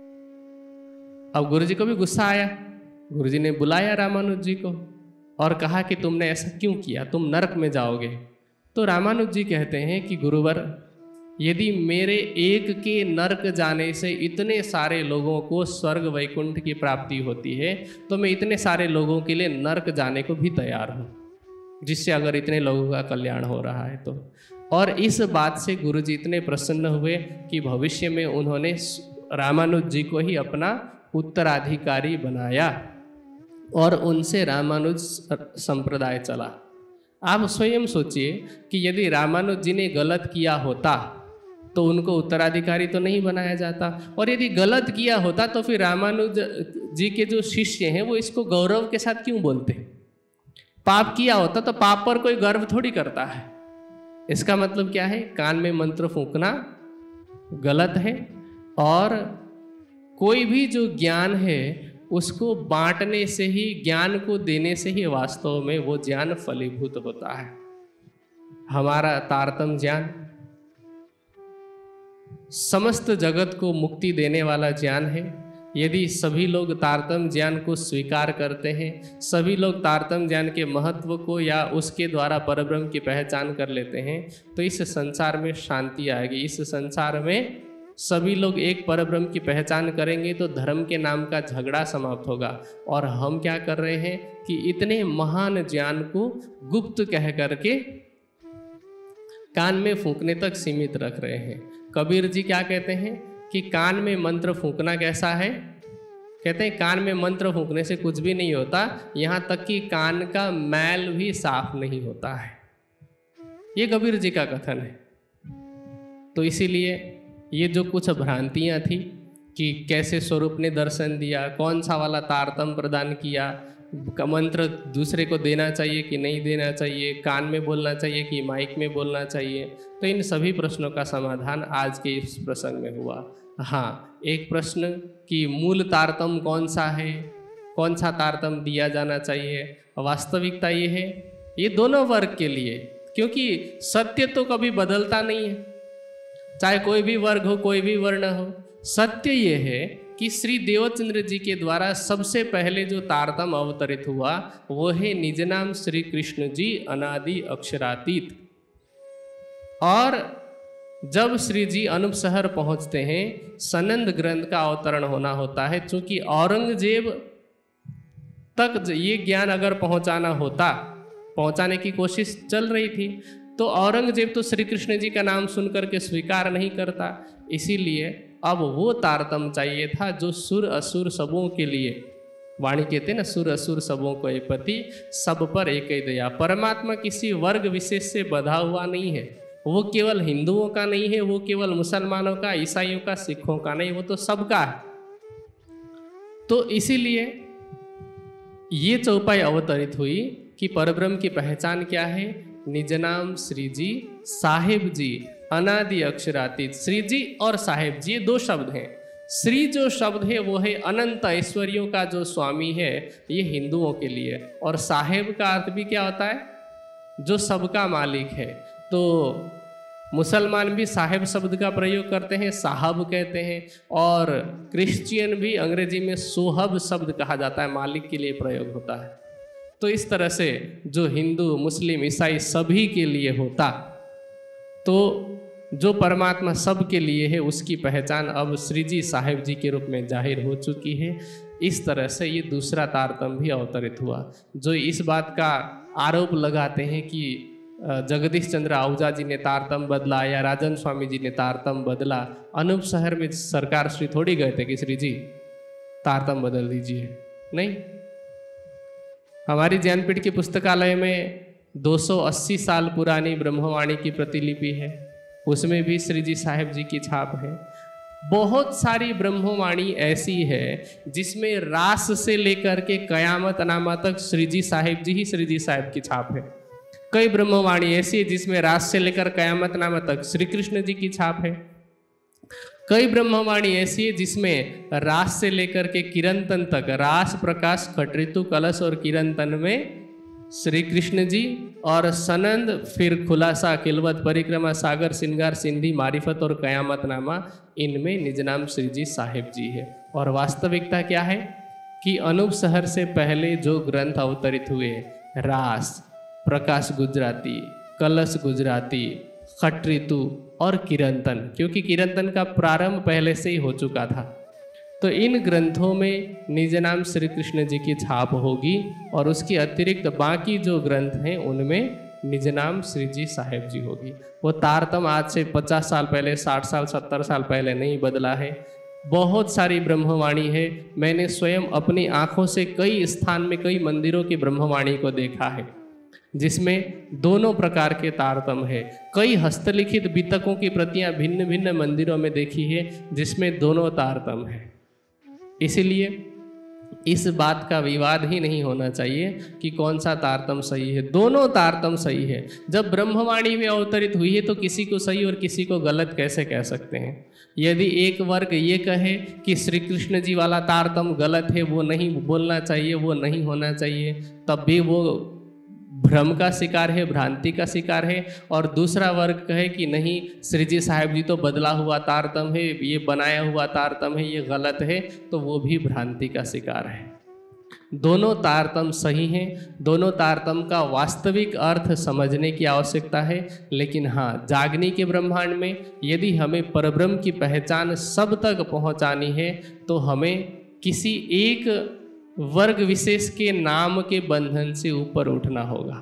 अब गुरुजी को भी गुस्सा आया। गुरुजी ने बुलाया रामानुज जी को और कहा कि तुमने ऐसा क्यों किया, तुम नरक में जाओगे। तो रामानुज जी कहते हैं कि गुरुवर, यदि मेरे एक के नरक जाने से इतने सारे लोगों को स्वर्ग वैकुंठ की प्राप्ति होती है तो मैं इतने सारे लोगों के लिए नरक जाने को भी तैयार हूँ, जिससे अगर इतने लोगों का कल्याण हो रहा है तो। और इस बात से गुरुजी इतने प्रसन्न हुए कि भविष्य में उन्होंने रामानुज जी को ही अपना उत्तराधिकारी बनाया और उनसे रामानुज संप्रदाय चला। आप स्वयं सोचिए कि यदि रामानुज जी ने गलत किया होता तो उनको उत्तराधिकारी तो नहीं बनाया जाता, और यदि गलत किया होता तो फिर रामानुज जी के जो शिष्य हैं वो इसको गौरव के साथ क्यों बोलते। पाप किया होता तो पाप पर कोई गर्व थोड़ी करता है। इसका मतलब क्या है, कान में मंत्र फूंकना गलत है और कोई भी जो ज्ञान है उसको बांटने से ही, ज्ञान को देने से ही वास्तव में वो ज्ञान फलीभूत होता है। हमारा तारतम ज्ञान समस्त जगत को मुक्ति देने वाला ज्ञान है। यदि सभी लोग तारतम ज्ञान को स्वीकार करते हैं, सभी लोग तारतम ज्ञान के महत्व को या उसके द्वारा परब्रह्म की पहचान कर लेते हैं तो इस संसार में शांति आएगी। इस संसार में सभी लोग एक परब्रह्म की पहचान करेंगे तो धर्म के नाम का झगड़ा समाप्त होगा। और हम क्या कर रहे हैं कि इतने महान ज्ञान को गुप्त कह करके कान में फूंकने तक सीमित रख रहे हैं। कबीर जी क्या कहते हैं कि कान में मंत्र फूंकना कैसा है, कहते हैं कान में मंत्र फूंकने से कुछ भी नहीं होता, यहाँ तक कि कान का मैल भी साफ नहीं होता है। ये कबीर जी का कथन है। तो इसीलिए ये जो कुछ भ्रांतियाँ थी कि कैसे स्वरूप ने दर्शन दिया, कौन सा वाला तारतम प्रदान किया, मंत्र दूसरे को देना चाहिए कि नहीं देना चाहिए, कान में बोलना चाहिए कि माइक में बोलना चाहिए, तो इन सभी प्रश्नों का समाधान आज के इस प्रसंग में हुआ। हाँ, एक प्रश्न कि मूल तारतम कौन सा है, कौन सा तारतम दिया जाना चाहिए, वास्तविकता ये है ये दोनों वर्ग के लिए, क्योंकि सत्य तो कभी बदलता नहीं है, चाहे कोई भी वर्ग हो, कोई भी वर्ण हो। सत्य ये है कि श्री देवचंद्र जी के द्वारा सबसे पहले जो तारतम अवतरित हुआ वो है निज नाम श्री कृष्ण जी अनादि अक्षरातीत। और जब श्री जी अनूप शहर पहुंचते हैं, सनंद ग्रंथ का अवतरण होना होता है। चूंकि औरंगजेब तक ये ज्ञान अगर पहुंचाना होता, पहुंचाने की कोशिश चल रही थी, तो औरंगजेब तो श्री कृष्ण जी का नाम सुनकर के स्वीकार नहीं करता। इसीलिए अब वो तारतम चाहिए था जो सुर असुर सबों के लिए, वाणी कहते ना, सुर असुर सबों को एक पति, सब पर एक ही दया। परमात्मा किसी वर्ग विशेष से बंधा हुआ नहीं है, वो केवल हिंदुओं का नहीं है, वो केवल मुसलमानों का, ईसाइयों का, सिखों का नहीं, वो तो सबका है। तो इसीलिए ये चौपाई अवतरित हुई कि परब्रह्म की पहचान क्या है, निज नाम श्री जी साहेब जी अनादि अक्षरातीत। श्री जी और साहेब जी, ये दो शब्द हैं। श्री जो शब्द है वो है अनंत ऐश्वर्यों का जो स्वामी है, ये हिंदुओं के लिए। और साहेब का अर्थ भी क्या होता है, जो सबका मालिक है। तो मुसलमान भी साहेब शब्द का प्रयोग करते हैं, साहब कहते हैं, और क्रिश्चियन भी अंग्रेजी में सोहब शब्द कहा जाता है, मालिक के लिए प्रयोग होता है। तो इस तरह से जो हिंदू, मुस्लिम, ईसाई सभी के लिए होता, तो जो परमात्मा सब के लिए है उसकी पहचान अब श्री जी साहेब जी के रूप में जाहिर हो चुकी है। इस तरह से ये दूसरा तारतम भी अवतरित हुआ। जो इस बात का आरोप लगाते हैं कि जगदीश चंद्र आहूजा जी ने तारतम बदला या राजन स्वामी जी ने तारतम बदला, अनूप शहर में सरकार श्री थोड़ी गए थे कि श्री जी तारतम बदल दीजिए, नहीं। हमारी ज्ञानपीठ की पुस्तकालय में 280 साल पुरानी ब्रह्मवाणी की प्रतिलिपि है, उसमें भी श्री जी साहेब जी की छाप है। बहुत सारी ब्रह्मवाणी ऐसी है जिसमें रास से लेकर के कयामत नामा तक श्री जी साहेब जी ही श्री जी साहेब की छाप है। कई ब्रह्मवाणी ऐसी है जिसमें रास से लेकर कयामत नामा तक श्री कृष्ण जी की छाप है। कई ब्रह्मवाणी ऐसी है जिसमें रास से लेकर के किरंतन तक, रास, प्रकाश, खटऋतु, कलश और किरंतन में श्री कृष्ण जी, और सनंद, फिर खुलासा, किलवत, परिक्रमा, सागर, सिंगार, सिंधी, मारिफत और कयामत नामा, इनमें निज नाम श्री जी साहेब जी है। और वास्तविकता क्या है कि अनूप शहर से पहले जो ग्रंथ अवतरित हुए, रास, प्रकाश गुजराती, कलश गुजराती, खटऋतु और किरंतन, क्योंकि किरंतन का प्रारंभ पहले से ही हो चुका था, तो इन ग्रंथों में निज नाम श्री कृष्ण जी की छाप होगी। और उसके अतिरिक्त बाकी जो ग्रंथ हैं उनमें निज नाम श्री जी साहेब जी होगी। वो तारतम आज से 50 साल पहले, 60 साल, 70 साल पहले नहीं बदला है। बहुत सारी ब्रह्मवाणी है। मैंने स्वयं अपनी आँखों से कई स्थान में, कई मंदिरों की ब्रह्मवाणी को देखा है जिसमें दोनों प्रकार के तारतम है। कई हस्तलिखित बीतकों की प्रतियां भिन्न भिन्न मंदिरों में देखी है जिसमें दोनों तारतम है। इसीलिए इस बात का विवाद ही नहीं होना चाहिए कि कौन सा तारतम सही है, दोनों तारतम सही है। जब ब्रह्मवाणी में अवतरित हुई है तो किसी को सही और किसी को गलत कैसे कह सकते हैं। यदि एक वर्ग ये कहे कि श्री कृष्ण जी वाला तारतम गलत है, वो नहीं बोलना चाहिए, वो नहीं होना चाहिए, तब भी वो भ्रम का शिकार है, भ्रांति का शिकार है। और दूसरा वर्ग कहे कि नहीं, श्री जी साहेब जी तो बदला हुआ तारतम है, ये बनाया हुआ तारतम है, ये गलत है, तो वो भी भ्रांति का शिकार है। दोनों तारतम सही हैं, दोनों तारतम का वास्तविक अर्थ समझने की आवश्यकता है। लेकिन हाँ, जागनी के ब्रह्मांड में यदि हमें परब्रह्म की पहचान सब तक पहुँचानी है तो हमें किसी एक वर्ग विशेष के नाम के बंधन से ऊपर उठना होगा।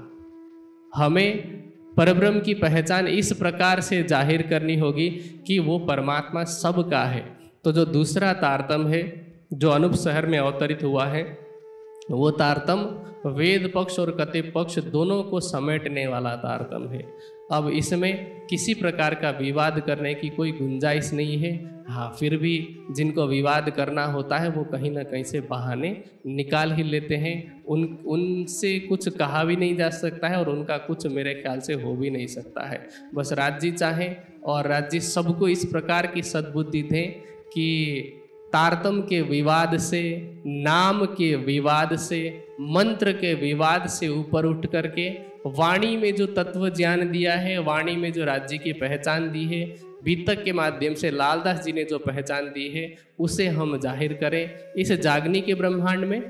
हमें परब्रह्म की पहचान इस प्रकार से जाहिर करनी होगी कि वो परमात्मा सबका है। तो जो दूसरा तारतम है जो अनूप शहर में अवतरित हुआ है, वो तारतम वेद पक्ष और कति पक्ष दोनों को समेटने वाला तारतम है। अब इसमें किसी प्रकार का विवाद करने की कोई गुंजाइश नहीं है। हाँ, फिर भी जिनको विवाद करना होता है वो कहीं ना कहीं से बहाने निकाल ही लेते हैं। उनसे कुछ कहा भी नहीं जा सकता है और उनका कुछ मेरे ख्याल से हो भी नहीं सकता है। बस राज जी चाहें और राज जी सबको इस प्रकार की सद्बुद्धि दें कि तारतम के विवाद से, नाम के विवाद से, मंत्र के विवाद से ऊपर उठ करके वाणी में जो तत्व ज्ञान दिया है, वाणी में जो राज्य की पहचान दी है, बीतक के माध्यम से लालदास जी ने जो पहचान दी है, उसे हम जाहिर करें। इस जागनी के ब्रह्मांड में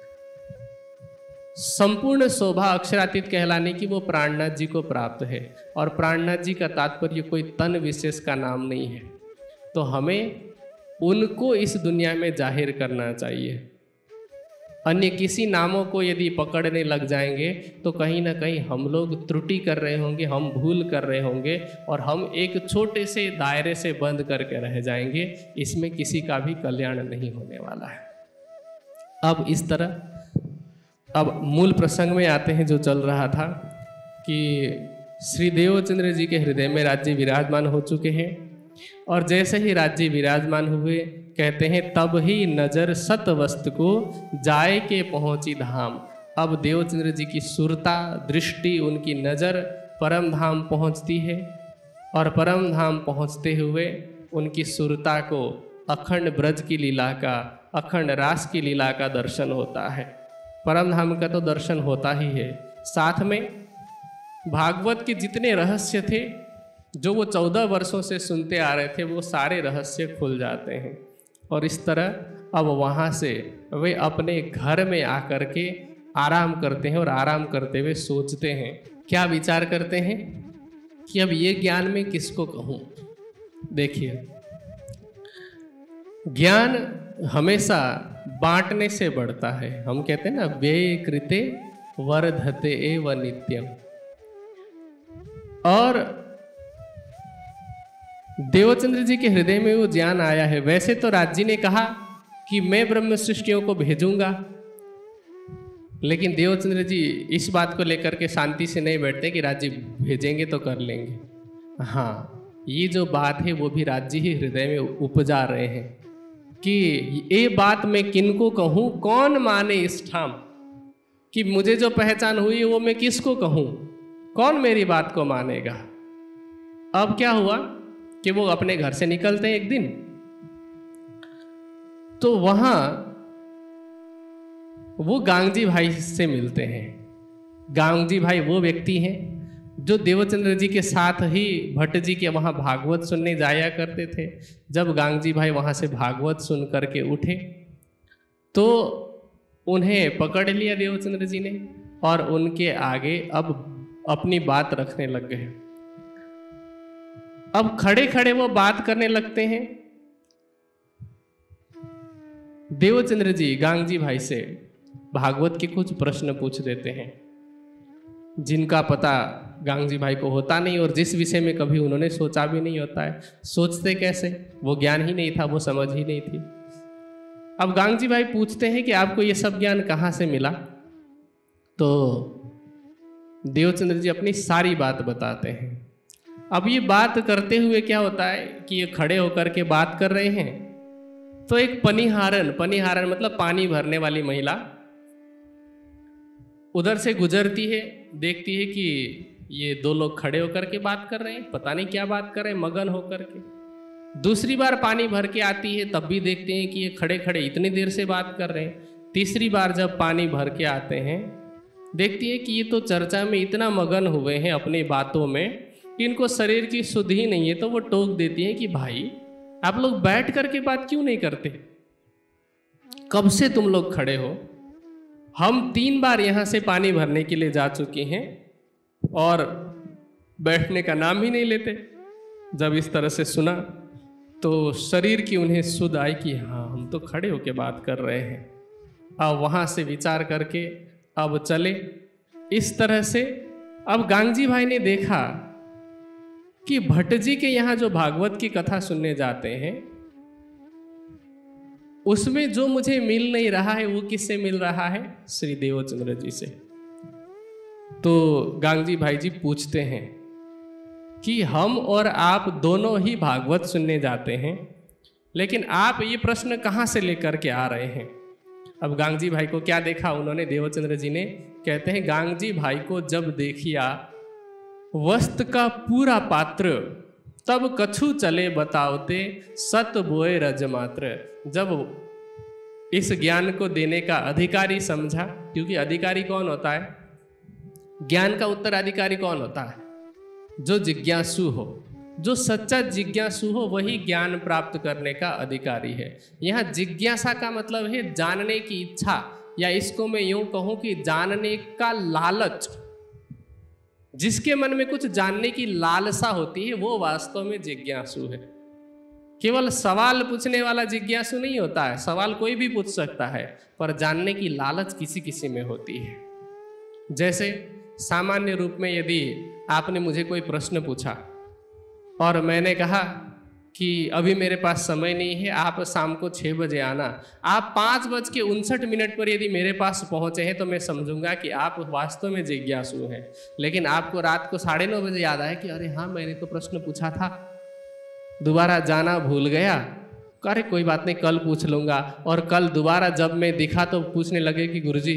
संपूर्ण शोभा अक्षरातीत कहलाने की वो प्राणनाथ जी को प्राप्त है। और प्राणनाथ जी का तात्पर्य कोई तन विशेष का नाम नहीं है, तो हमें उनको इस दुनिया में जाहिर करना चाहिए। अन्य किसी नामों को यदि पकड़ने लग जाएंगे तो कहीं ना कहीं हम लोग त्रुटि कर रहे होंगे, हम भूल कर रहे होंगे और हम एक छोटे से दायरे से बंद करके रह जाएंगे। इसमें किसी का भी कल्याण नहीं होने वाला है। अब इस तरह अब मूल प्रसंग में आते हैं। जो चल रहा था कि श्री देवचंद्र जी के हृदय में राज्य विराजमान हो चुके हैं और जैसे ही राज्य विराजमान हुए, कहते हैं तब ही नजर सत वस्तु को जाए के पहुंची धाम। अब देवचंद्र जी की सुरता दृष्टि, उनकी नज़र परम धाम पहुंचती है और परम धाम पहुंचते हुए उनकी सुरता को अखंड ब्रज की लीला का, अखंड रास की लीला का दर्शन होता है। परम धाम का तो दर्शन होता ही है, साथ में भागवत के जितने रहस्य थे जो वो 14 वर्षों से सुनते आ रहे थे, वो सारे रहस्य खुल जाते हैं। और इस तरह अब वहाँ से वे अपने घर में आकर के आराम करते हैं और आराम करते हुए सोचते हैं, क्या विचार करते हैं कि अब ये ज्ञान मैं किसको कहूँ। देखिए, ज्ञान हमेशा बांटने से बढ़ता है। हम कहते हैं ना, व्यय कृते वर्धते एव नित्यम। और देवचंद्र जी के हृदय में वो ज्ञान आया है। वैसे तो राज जी ने कहा कि मैं ब्रह्म सृष्टियों को भेजूंगा, लेकिन देवचंद्र जी इस बात को लेकर के शांति से नहीं बैठते कि राज जी भेजेंगे तो कर लेंगे। हाँ, ये जो बात है वो भी राज जी ही हृदय में उपजा रहे हैं कि ये बात मैं किनको कहूँ, कौन माने इस ठाम, कि मुझे जो पहचान हुई वो मैं किसको कहूँ, कौन मेरी बात को मानेगा। अब क्या हुआ कि वो अपने घर से निकलते हैं एक दिन, तो वहां वो गांगजी भाई से मिलते हैं। गांगजी भाई वो व्यक्ति हैं जो देवचंद्र जी के साथ ही भट्ट जी के वहां भागवत सुनने जाया करते थे। जब गांगजी भाई वहां से भागवत सुन करके उठे तो उन्हें पकड़ लिया देवचंद्र जी ने और उनके आगे अब अपनी बात रखने लग गए। अब खड़े खड़े वो बात करने लगते हैं। देवचंद्र जी गांगजी भाई से भागवत के कुछ प्रश्न पूछ देते हैं, जिनका पता गांगजी भाई को होता नहीं और जिस विषय में कभी उन्होंने सोचा भी नहीं होता है। सोचते कैसे, वो ज्ञान ही नहीं था, वो समझ ही नहीं थी। अब गांगजी भाई पूछते हैं कि आपको ये सब ज्ञान कहाँ से मिला। तो देवचंद्र जी अपनी सारी बात बताते हैं। अब ये बात करते हुए क्या होता है कि ये खड़े होकर के बात कर रहे हैं, तो एक पनिहारन मतलब पानी भरने वाली महिला उधर से गुजरती है, देखती है कि ये दो लोग खड़े होकर के बात कर रहे हैं, पता नहीं क्या बात कर रहे हैं, मगन होकर के। दूसरी बार पानी भर के आती है, तब भी देखते हैं कि ये खड़े खड़े इतनी देर से बात कर रहे हैं। तीसरी बार जब पानी भर के आते हैं, देखती है कि ये तो चर्चा में इतना मगन हुए हैं अपनी बातों में कि इनको शरीर की सुध ही नहीं है। तो वो टोक देती है कि भाई आप लोग बैठ करके बात क्यों नहीं करते, कब से तुम लोग खड़े हो, हम 3 बार यहाँ से पानी भरने के लिए जा चुके हैं और बैठने का नाम ही नहीं लेते। जब इस तरह से सुना तो शरीर की उन्हें सुध आई कि हाँ, हम तो खड़े होके बात कर रहे हैं। अब वहाँ से विचार करके अब चले। इस तरह से अब गांगजी भाई ने देखा कि भट्ट जी के यहाँ जो भागवत की कथा सुनने जाते हैं, उसमें जो मुझे मिल नहीं रहा है वो किससे मिल रहा है, श्री देवचंद्र जी से। तो गांगजी भाई जी पूछते हैं कि हम और आप दोनों ही भागवत सुनने जाते हैं, लेकिन आप ये प्रश्न कहाँ से लेकर के आ रहे हैं। अब गांगजी भाई को क्या देखा उन्होंने, देवचंद्र जी ने, कहते हैं गांगजी भाई को जब देखिया वस्त का पूरा पात्र, तब कछु चले बताओते सत बोए रज मात्र। जब इस ज्ञान को देने का अधिकारी समझा, क्योंकि अधिकारी कौन होता है, ज्ञान का उत्तराधिकारी कौन होता है, जो जिज्ञासु हो, जो सच्चा जिज्ञासु हो वही ज्ञान प्राप्त करने का अधिकारी है। यहाँ जिज्ञासा का मतलब है जानने की इच्छा, या इसको मैं यूं कहूं कि जानने का लालच। जिसके मन में कुछ जानने की लालसा होती है वो वास्तव में जिज्ञासु है। केवल सवाल पूछने वाला जिज्ञासु नहीं होता है, सवाल कोई भी पूछ सकता है, पर जानने की लालच किसी किसी में होती है। जैसे सामान्य रूप में यदि आपने मुझे कोई प्रश्न पूछा और मैंने कहा कि अभी मेरे पास समय नहीं है, आप शाम को 6 बजे आना, आप 5:59 पर यदि मेरे पास पहुंचे हैं तो मैं समझूंगा कि आप वास्तव में जिज्ञासु हैं। लेकिन आपको रात को 9:30 बजे याद आया कि अरे हाँ, मैंने तो प्रश्न पूछा था, दोबारा जाना भूल गया, अरे कोई बात नहीं, कल पूछ लूँगा। और कल दोबारा जब मैं दिखा तो पूछने लगे कि गुरुजी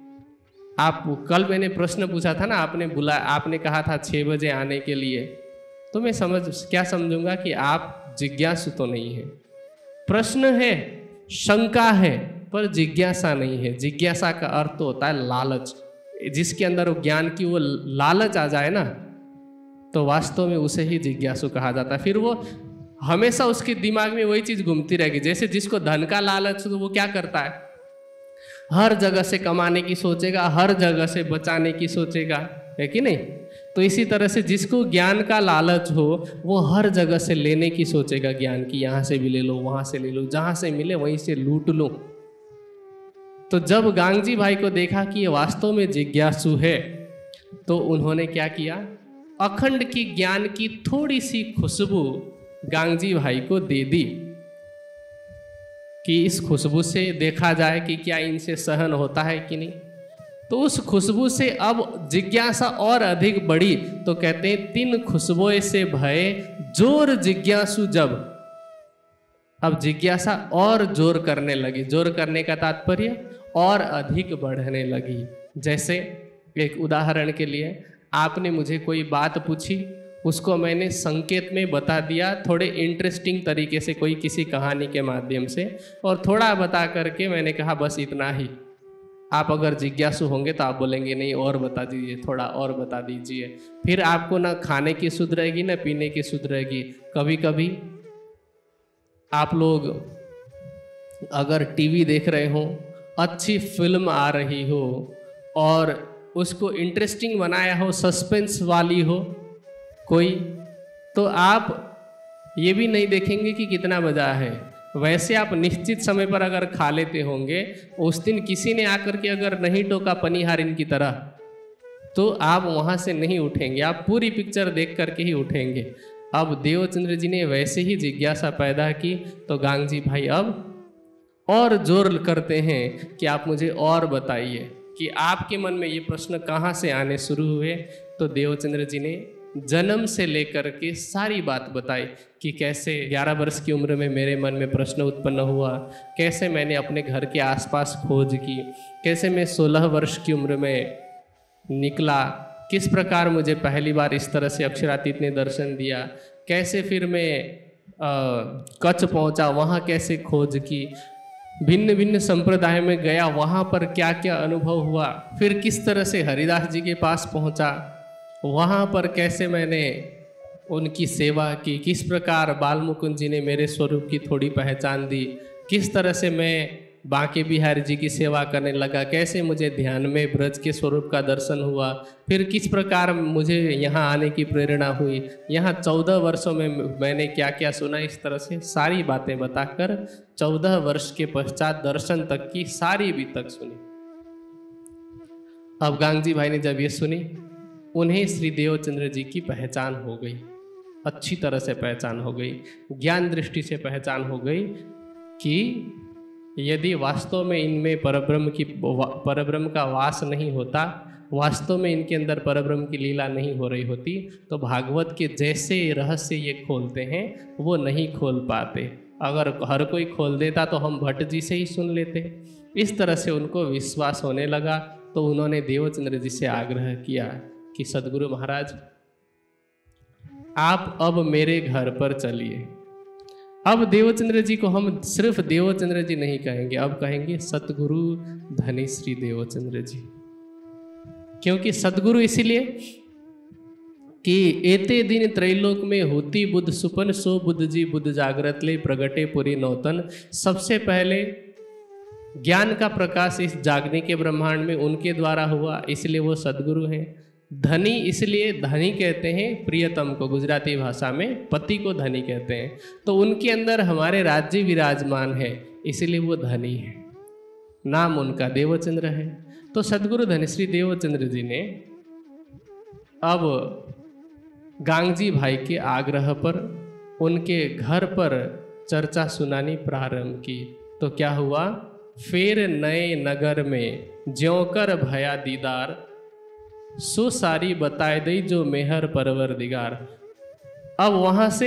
आप कल मैंने प्रश्न पूछा था ना, आपने कहा था 6 बजे आने के लिए, तो मैं क्या समझूंगा कि आप जिज्ञासु तो नहीं है। प्रश्न है, शंका है, पर जिज्ञासा नहीं है। जिज्ञासा का अर्थ तो होता है लालच। जिसके अंदर वो ज्ञान की वो लालच आ जाए ना, तो वास्तव में उसे ही जिज्ञासु कहा जाता है। फिर वो हमेशा उसके दिमाग में वही चीज घूमती रहेगी। जैसे जिसको धन का लालच, तो वो क्या करता है, हर जगह से कमाने की सोचेगा, हर जगह से बचाने की सोचेगा, है कि नहीं। तो इसी तरह से जिसको ज्ञान का लालच हो वो हर जगह से लेने की सोचेगा ज्ञान की, यहाँ से भी ले लो, वहाँ से ले लो, जहाँ से मिले वहीं से लूट लो। तो जब गांगजी भाई को देखा कि ये वास्तव में जिज्ञासु है, तो उन्होंने क्या किया, अखंड की ज्ञान की थोड़ी सी खुशबू गांगजी भाई को दे दी कि इस खुशबू से देखा जाए कि क्या इनसे सहन होता है कि नहीं। तो उस खुशबू से अब जिज्ञासा और अधिक बढ़ी। तो कहते हैं 3 खुशबुएं से भये जोर जिज्ञासु जब। अब जिज्ञासा और जोर करने लगी। जोर करने का तात्पर्य और अधिक बढ़ने लगी। जैसे एक उदाहरण के लिए, आपने मुझे कोई बात पूछी, उसको मैंने संकेत में बता दिया, थोड़े इंटरेस्टिंग तरीके से, कोई किसी कहानी के माध्यम से, और थोड़ा बता करके मैंने कहा बस इतना ही। आप अगर जिज्ञासु होंगे तो आप बोलेंगे नहीं और बता दीजिए, थोड़ा और बता दीजिए। फिर आपको ना खाने की सुध रहेगी ना पीने की सुध रहेगी। कभी कभी आप लोग अगर टीवी देख रहे हो, अच्छी फिल्म आ रही हो और उसको इंटरेस्टिंग बनाया हो, सस्पेंस वाली हो कोई, तो आप ये भी नहीं देखेंगे कि कितना बजा है। वैसे आप निश्चित समय पर अगर खा लेते होंगे, उस दिन किसी ने आकर के अगर नहीं टोका पनिहारिन की तरह, तो आप वहाँ से नहीं उठेंगे, आप पूरी पिक्चर देख करके ही उठेंगे। अब देवचंद्र जी ने वैसे ही जिज्ञासा पैदा की, तो गांगजी भाई अब और जोर करते हैं कि आप मुझे और बताइए कि आपके मन में ये प्रश्न कहाँ से आने शुरू हुए। तो देवचंद्र जी ने जन्म से लेकर के सारी बात बताई कि कैसे 11 वर्ष की उम्र में मेरे मन में प्रश्न उत्पन्न हुआ, कैसे मैंने अपने घर के आसपास खोज की, कैसे मैं 16 वर्ष की उम्र में निकला, किस प्रकार मुझे पहली बार इस तरह से अक्षरातीत ने दर्शन दिया, कैसे फिर मैं कच्छ पहुंचा, वहाँ कैसे खोज की, भिन्न भिन्न संप्रदाय में गया, वहाँ पर क्या क्या अनुभव हुआ, फिर किस तरह से हरिदास जी के पास पहुँचा, वहाँ पर कैसे मैंने उनकी सेवा की, किस प्रकार बाल मुकुंद जी ने मेरे स्वरूप की थोड़ी पहचान दी, किस तरह से मैं बांके बिहारी जी की सेवा करने लगा, कैसे मुझे ध्यान में ब्रज के स्वरूप का दर्शन हुआ, फिर किस प्रकार मुझे यहाँ आने की प्रेरणा हुई, यहाँ 14 वर्षों में मैंने क्या क्या सुना। इस तरह से सारी बातें बताकर 14 वर्ष के पश्चात दर्शन तक की सारी भी तक सुनी। अब गांगजी भाई ने जब ये सुनी, उन्हें श्री देवचंद्र जी की पहचान हो गई, अच्छी तरह से पहचान हो गई, ज्ञान दृष्टि से पहचान हो गई कि यदि वास्तव में इनमें परब्रह्म का वास नहीं होता, वास्तव में इनके अंदर परब्रह्म की लीला नहीं हो रही होती तो भागवत के जैसे रहस्य ये खोलते हैं वो नहीं खोल पाते। अगर हर कोई खोल देता तो हम भट्ट जी से ही सुन लेते। इस तरह से उनको विश्वास होने लगा तो उन्होंने देवचंद्र जी से आग्रह किया कि सद्गुरु महाराज आप अब मेरे घर पर चलिए। अब देवचंद्र जी को हम सिर्फ देवचंद्र जी नहीं कहेंगे, अब कहेंगे सतगुरु धनी श्री देवचंद्र जी। क्योंकि सतगुरु इसीलिए कि एते दिन त्रैलोक में होती बुद्ध सुपन सो बुद्ध जी बुद्ध जागृत ले प्रगटे पुरी नौतन। सबसे पहले ज्ञान का प्रकाश इस जागने के ब्रह्मांड में उनके द्वारा हुआ, इसलिए वो सदगुरु हैं। धनी इसलिए धनी कहते हैं प्रियतम को, गुजराती भाषा में पति को धनी कहते हैं। तो उनके अंदर हमारे राज्य विराजमान है इसलिए वो धनी है, नाम उनका देवचंद्र है। तो सदगुरु धनश्री देवचंद्र जी ने अब गांगजी भाई के आग्रह पर उनके घर पर चर्चा सुनानी प्रारंभ की। तो क्या हुआ, फिर नए नगर में ज्यों कर भया दीदार, सो सारी बताए दई जो मेहर परवरदिगार। अब वहां से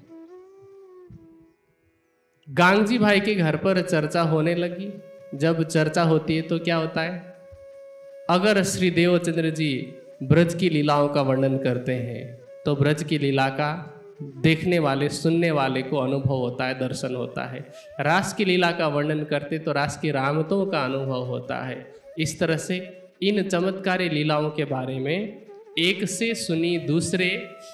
गांगजी भाई के घर पर चर्चा होने लगी। जब चर्चा होती है तो क्या होता है, अगर श्री देवचंद्र जी ब्रज की लीलाओं का वर्णन करते हैं तो ब्रज की लीला का देखने वाले सुनने वाले को अनुभव होता है, दर्शन होता है। रास की लीला का वर्णन करते तो रास की रामतों का अनुभव होता है। इस तरह से इन चमत्कारी लीलाओं के बारे में एक से सुनी दूसरे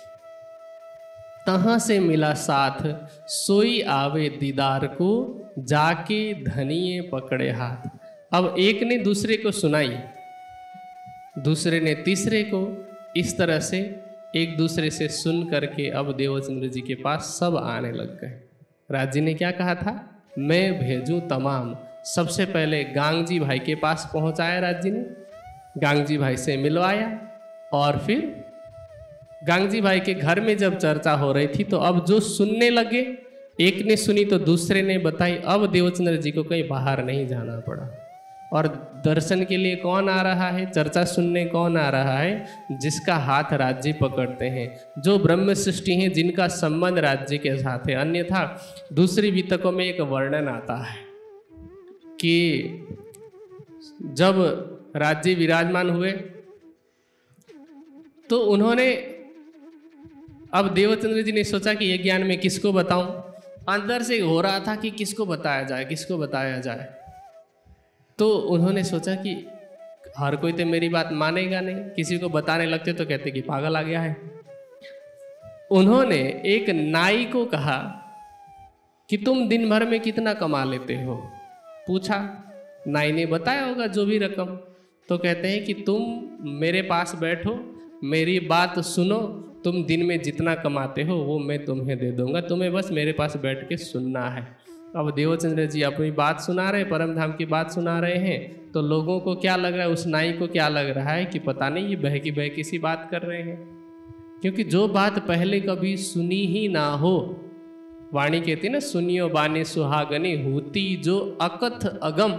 तहाँ से मिला साथ, सोई आवे दीदार को जाके धनिये पकड़े हाथ। अब एक ने दूसरे को सुनाई, दूसरे ने तीसरे को, इस तरह से एक दूसरे से सुन करके अब देवचंद्र जी के पास सब आने लग गए। राज जी ने क्या कहा था, मैं भेजूं तमाम। सबसे पहले गांगजी भाई के पास पहुंचाया राज जी ने, गांगजी भाई से मिलवाया और फिर गांगजी भाई के घर में जब चर्चा हो रही थी तो अब जो सुनने लगे, एक ने सुनी तो दूसरे ने बताई। अब देवचंद्र जी को कहीं बाहर नहीं जाना पड़ा। और दर्शन के लिए कौन आ रहा है, चर्चा सुनने कौन आ रहा है, जिसका हाथ राज्य पकड़ते हैं, जो ब्रह्म सृष्टि हैं, जिनका संबंध राज्य के साथ है। अन्यथा दूसरी वितकों में एक वर्णन आता है कि जब राज्य विराजमान हुए तो उन्होंने, अब देवचंद्र जी ने सोचा कि ये ज्ञान मैं किसको बताऊं। अंदर से हो रहा था कि किसको बताया जाए, किसको बताया जाए। तो उन्होंने सोचा कि हर कोई तो मेरी बात मानेगा नहीं, किसी को बताने लगते तो कहते कि पागल आ गया है। उन्होंने एक नाई को कहा कि तुम दिन भर में कितना कमा लेते हो, पूछा। नाई ने बताया होगा जो भी रकम। तो कहते हैं कि तुम मेरे पास बैठो, मेरी बात सुनो, तुम दिन में जितना कमाते हो वो मैं तुम्हें दे दूंगा, तुम्हें बस मेरे पास बैठ के सुनना है। अब देवचंद्र जी अपनी बात सुना रहे, परम धाम की बात सुना रहे हैं। तो लोगों को क्या लग रहा है, उस नाई को क्या लग रहा है कि पता नहीं ये बहकी सी बात कर रहे हैं। क्योंकि जो बात पहले कभी सुनी ही ना हो, वाणी कहती ना, सुनियो बाने सुहागनी होती जो अकथ अगम।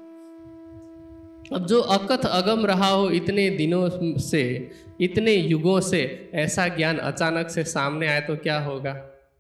अब जो अकथ अगम रहा हो इतने दिनों से, इतने युगों से, ऐसा ज्ञान अचानक से सामने आए तो क्या होगा।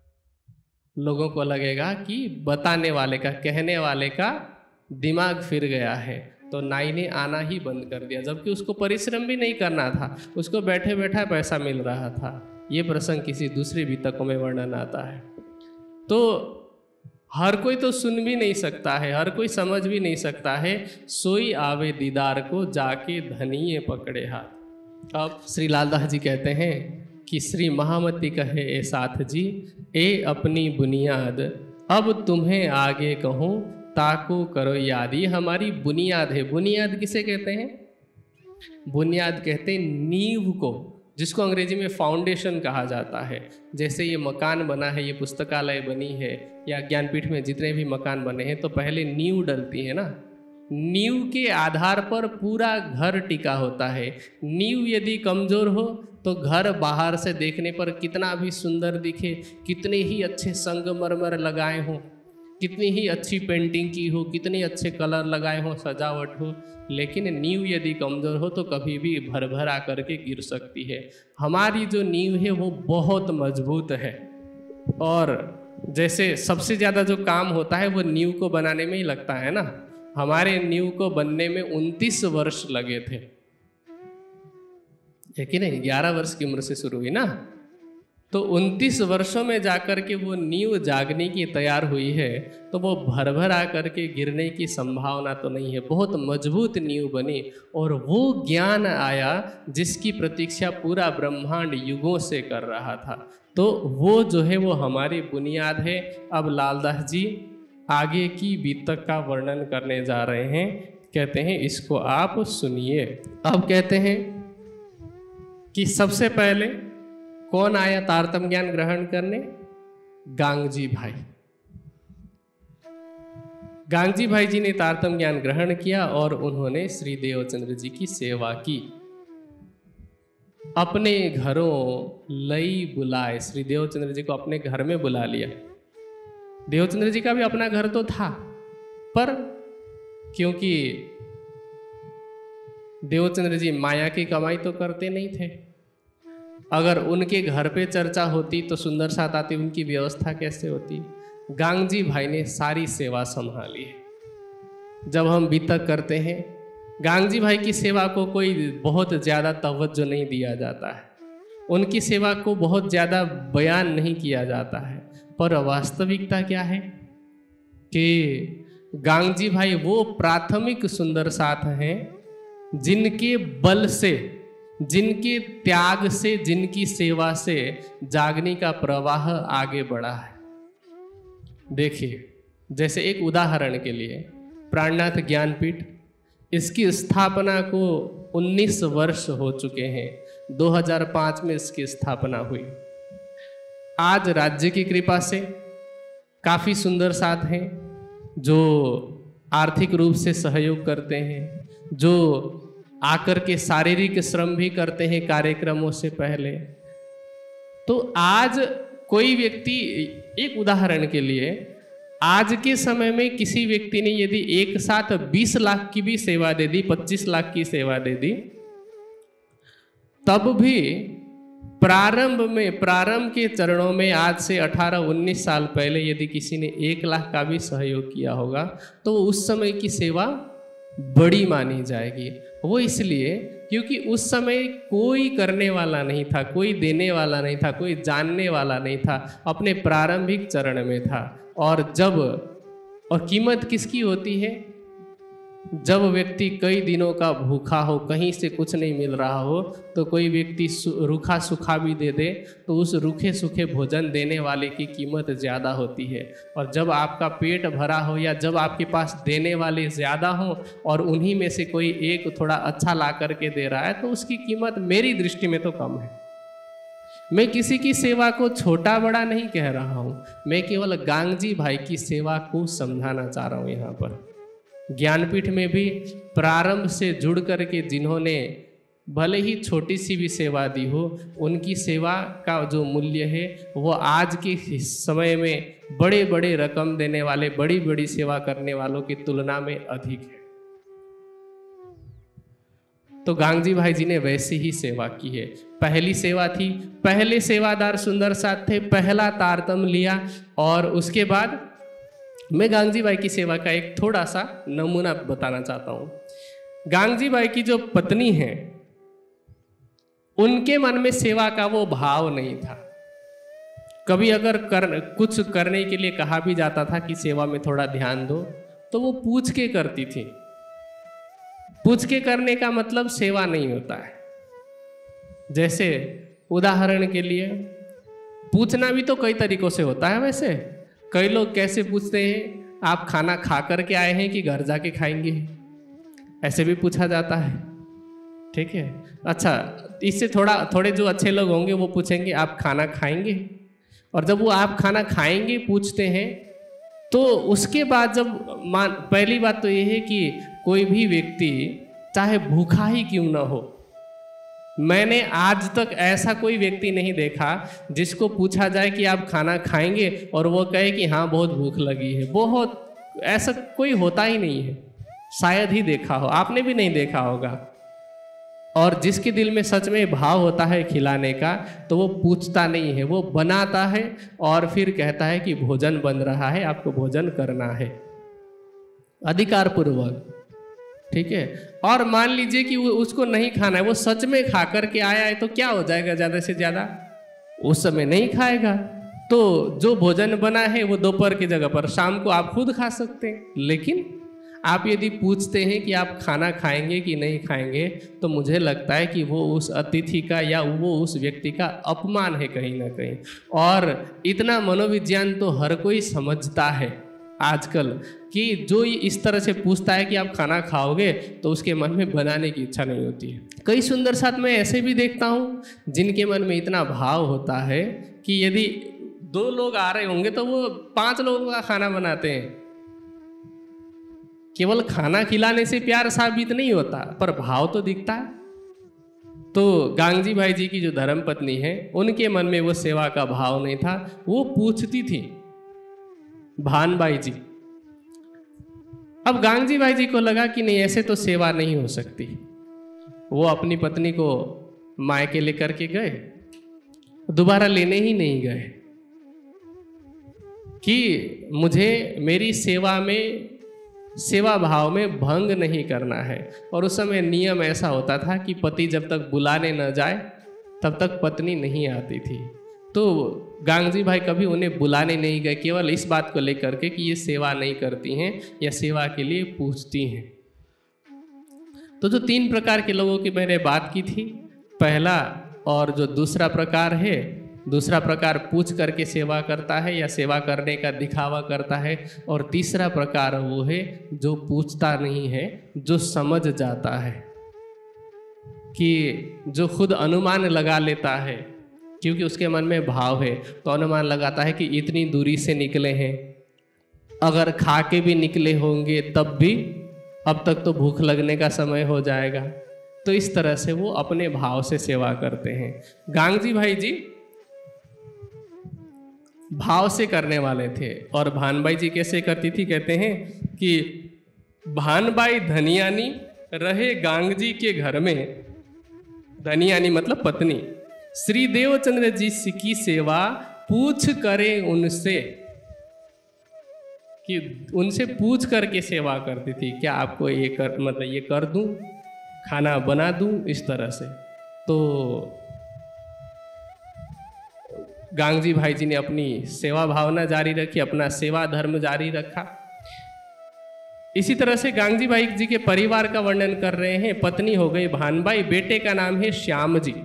लोगों को लगेगा कि बताने वाले का, कहने वाले का दिमाग फिर गया है। तो नाई ने आना ही बंद कर दिया, जबकि उसको परिश्रम भी नहीं करना था, उसको बैठे बैठा पैसा मिल रहा था। ये प्रसंग किसी दूसरी वितकों में वर्णन आता है। तो हर कोई तो सुन भी नहीं सकता है, हर कोई समझ भी नहीं सकता है। सोई आवे दीदार को जाके धनिये पकड़े हाथ। अब श्री लालदास जी कहते हैं कि श्री महामती कहे ए साथ जी, ए अपनी बुनियाद अब तुम्हें आगे कहूँ, ताको करो याद। ये हमारी बुनियाद है। बुनियाद किसे कहते हैं, बुनियाद कहते हैं नींव को, जिसको अंग्रेजी में फाउंडेशन कहा जाता है। जैसे ये मकान बना है, ये पुस्तकालय बनी है, या ज्ञानपीठ में जितने भी मकान बने हैं, तो पहले नींव डलती है ना। नींव के आधार पर पूरा घर टिका होता है। नींव यदि कमज़ोर हो तो घर बाहर से देखने पर कितना भी सुंदर दिखे, कितने ही अच्छे संगमरमर लगाए हों, कितनी ही अच्छी पेंटिंग की हो, कितने अच्छे कलर लगाए हो, सजावट हो, लेकिन नींव यदि कमज़ोर हो तो कभी भी भर भर आकर के गिर सकती है। हमारी जो नींव है वो बहुत मजबूत है, और जैसे सबसे ज़्यादा जो काम होता है वो नींव को बनाने में ही लगता है ना। हमारे नींव को बनने में 29 वर्ष लगे थे, है कि नहीं? 11 वर्ष की उम्र से शुरू हुई ना, तो 29 वर्षों में जाकर के वो नींव जागने की तैयार हुई है, तो वो भर भर आकर के गिरने की संभावना तो नहीं है। बहुत मजबूत नींव बनी, और वो ज्ञान आया जिसकी प्रतीक्षा पूरा ब्रह्मांड युगों से कर रहा था। तो वो जो है वो हमारी बुनियाद है। अब लालदास जी आगे की बीतक का वर्णन करने जा रहे हैं। कहते हैं इसको आप सुनिए। अब कहते हैं कि सबसे पहले कौन आया तारतम्य ज्ञान ग्रहण करने? गांगजी भाई। गांगजी भाई जी ने तारतम्य ज्ञान ग्रहण किया और उन्होंने श्री देवचंद्र जी की सेवा की। अपने घरों लई बुलाए, श्री देवचंद्र जी को अपने घर में बुला लिया। देवचंद्र जी का भी अपना घर तो था, पर क्योंकि देवचंद्र जी माया की कमाई तो करते नहीं थे, अगर उनके घर पे चर्चा होती तो सुंदर साथ आती, उनकी व्यवस्था कैसे होती? गांगजी भाई ने सारी सेवा संभाली है। जब हम बीतक करते हैं, गांगजी भाई की सेवा को कोई बहुत ज़्यादा तवज्जो नहीं दिया जाता है, उनकी सेवा को बहुत ज़्यादा बयान नहीं किया जाता है, पर वास्तविकता क्या है कि गांगजी भाई वो प्राथमिक सुंदर साथ हैं जिनके बल से, जिनके त्याग से, जिनकी सेवा से जागने का प्रवाह आगे बढ़ा है। देखिए, जैसे एक उदाहरण के लिए प्राणनाथ ज्ञानपीठ, इसकी स्थापना को 19 वर्ष हो चुके हैं। 2005 में इसकी स्थापना हुई। आज राज्य की कृपा से काफ़ी सुंदर साथ हैं जो आर्थिक रूप से सहयोग करते हैं, जो आकर के शारीरिक श्रम भी करते हैं कार्यक्रमों से पहले। तो आज कोई व्यक्ति, एक उदाहरण के लिए, आज के समय में किसी व्यक्ति ने यदि एक साथ 20 लाख की भी सेवा दे दी, 25 लाख की सेवा दे दी, तब भी प्रारंभ के चरणों में आज से 18-19 साल पहले यदि किसी ने 1 लाख का भी सहयोग किया होगा तो उस समय की सेवा बड़ी मानी जाएगी। वो इसलिए क्योंकि उस समय कोई करने वाला नहीं था, कोई देने वाला नहीं था, कोई जानने वाला नहीं था, अपने प्रारंभिक चरण में था। और कीमत किसकी होती है? जब व्यक्ति कई दिनों का भूखा हो, कहीं से कुछ नहीं मिल रहा हो, तो कोई व्यक्ति रूखा सूखा भी दे दे तो उस रूखे सूखे भोजन देने वाले की कीमत ज़्यादा होती है। और जब आपका पेट भरा हो या जब आपके पास देने वाले ज़्यादा हों और उन्हीं में से कोई एक थोड़ा अच्छा ला करके दे रहा है तो उसकी कीमत मेरी दृष्टि में तो कम है। मैं किसी की सेवा को छोटा बड़ा नहीं कह रहा हूँ, मैं केवल गांगजी भाई की सेवा को समझाना चाह रहा हूँ। यहाँ पर ज्ञानपीठ में भी प्रारंभ से जुड़ करके जिन्होंने भले ही छोटी सी भी सेवा दी हो, उनकी सेवा का जो मूल्य है वो आज के समय में बड़े बड़े रकम देने वाले, बड़ी बड़ी सेवा करने वालों की तुलना में अधिक है। तो गांगजी भाई जी ने वैसी ही सेवा की है। पहली सेवा थी, पहले सेवादार सुंदर साथ थे, पहला तारतम लिया। और उसके बाद मैं गांगजी भाई की सेवा का एक थोड़ा सा नमूना बताना चाहता हूँ। गांगजी भाई की जो पत्नी है, उनके मन में सेवा का वो भाव नहीं था। कभी अगर कुछ करने के लिए कहा भी जाता था कि सेवा में थोड़ा ध्यान दो, तो वो पूछ के करती थी। पूछ के करने का मतलब सेवा नहीं होता है। जैसे उदाहरण के लिए, पूछना भी तो कई तरीकों से होता है। वैसे कई लोग कैसे पूछते हैं, आप खाना खा करके आए हैं कि घर जाके खाएंगे, ऐसे भी पूछा जाता है। ठीक है, अच्छा, इससे थोड़े जो अच्छे लोग होंगे वो पूछेंगे आप खाना खाएंगे। और जब वो आप खाना खाएंगे पूछते हैं, तो उसके बाद जब पहली बात तो ये है कि कोई भी व्यक्ति चाहे भूखा ही क्यों ना हो, मैंने आज तक ऐसा कोई व्यक्ति नहीं देखा जिसको पूछा जाए कि आप खाना खाएंगे और वो कहे कि हाँ बहुत भूख लगी है। बहुत ऐसा कोई होता ही नहीं है, शायद ही देखा हो, आपने भी नहीं देखा होगा। और जिसके दिल में सच में भाव होता है खिलाने का, तो वो पूछता नहीं है, वो बनाता है और फिर कहता है कि भोजन बन रहा है, आपको भोजन करना है अधिकार पूर्वक, ठीक है। और मान लीजिए कि वो उसको नहीं खाना है, वो सच में खा करके आया है, तो क्या हो जाएगा ज़्यादा से ज़्यादा, उस समय नहीं खाएगा। तो जो भोजन बना है वो दोपहर की जगह पर शाम को आप खुद खा सकते हैं। लेकिन आप यदि पूछते हैं कि आप खाना खाएंगे कि नहीं खाएंगे, तो मुझे लगता है कि वो उस अतिथि का या वो उस व्यक्ति का अपमान है कहीं ना कहीं। और इतना मनोविज्ञान तो हर कोई समझता है आजकल कि जो इस तरह से पूछता है कि आप खाना खाओगे, तो उसके मन में बनाने की इच्छा नहीं होती है। कई सुंदर साथ मैं ऐसे भी देखता हूँ जिनके मन में इतना भाव होता है कि यदि 2 लोग आ रहे होंगे तो वो 5 लोगों का खाना बनाते हैं। केवल खाना खिलाने से प्यार साबित नहीं होता, पर भाव तो दिखता है। तो गांगजी भाई जी की जो धर्मपत्नी है, उनके मन में वो सेवा का भाव नहीं था। वो पूछती थी भानबाई जी। अब गांगजी भाई जी को लगा कि नहीं, ऐसे तो सेवा नहीं हो सकती। वो अपनी पत्नी को मायके लेकर के गए, दोबारा लेने ही नहीं गए कि मुझे मेरी सेवा में, सेवा भाव में भंग नहीं करना है। और उस समय नियम ऐसा होता था कि पति जब तक बुलाने न जाए तब तक पत्नी नहीं आती थी। तो गांगजी भाई कभी उन्हें बुलाने नहीं गए, केवल इस बात को लेकर के कि ये सेवा नहीं करती हैं या सेवा के लिए पूछती हैं। तो जो 3 प्रकार के लोगों की मैंने बात की थी, पहला और जो दूसरा प्रकार है, दूसरा प्रकार पूछ करके सेवा करता है या सेवा करने का दिखावा करता है, और तीसरा प्रकार वो है जो पूछता नहीं है, जो समझ जाता है, कि जो खुद अनुमान लगा लेता है क्योंकि उसके मन में भाव है। तो अनुमान लगाता है कि इतनी दूरी से निकले हैं, अगर खा के भी निकले होंगे तब भी अब तक तो भूख लगने का समय हो जाएगा। तो इस तरह से वो अपने भाव से सेवा करते हैं। गांगजी भाई जी भाव से करने वाले थे। और भानबाई जी कैसे करती थी, कहते हैं कि भानबाई धनियानी रहे गांगजी के घर में, धनियानी मतलब पत्नी, श्री देवचंद्र जी की सेवा पूछ करे उनसे, कि उनसे पूछ करके सेवा करती थी, क्या आपको ये कर, मतलब ये कर दूं, खाना बना दूं, इस तरह से। तो गांगजी भाई जी ने अपनी सेवा भावना जारी रखी, अपना सेवा धर्म जारी रखा। इसी तरह से गांगजी भाई जी के परिवार का वर्णन कर रहे हैं। पत्नी हो गई भानबाई, बेटे का नाम है श्याम जी,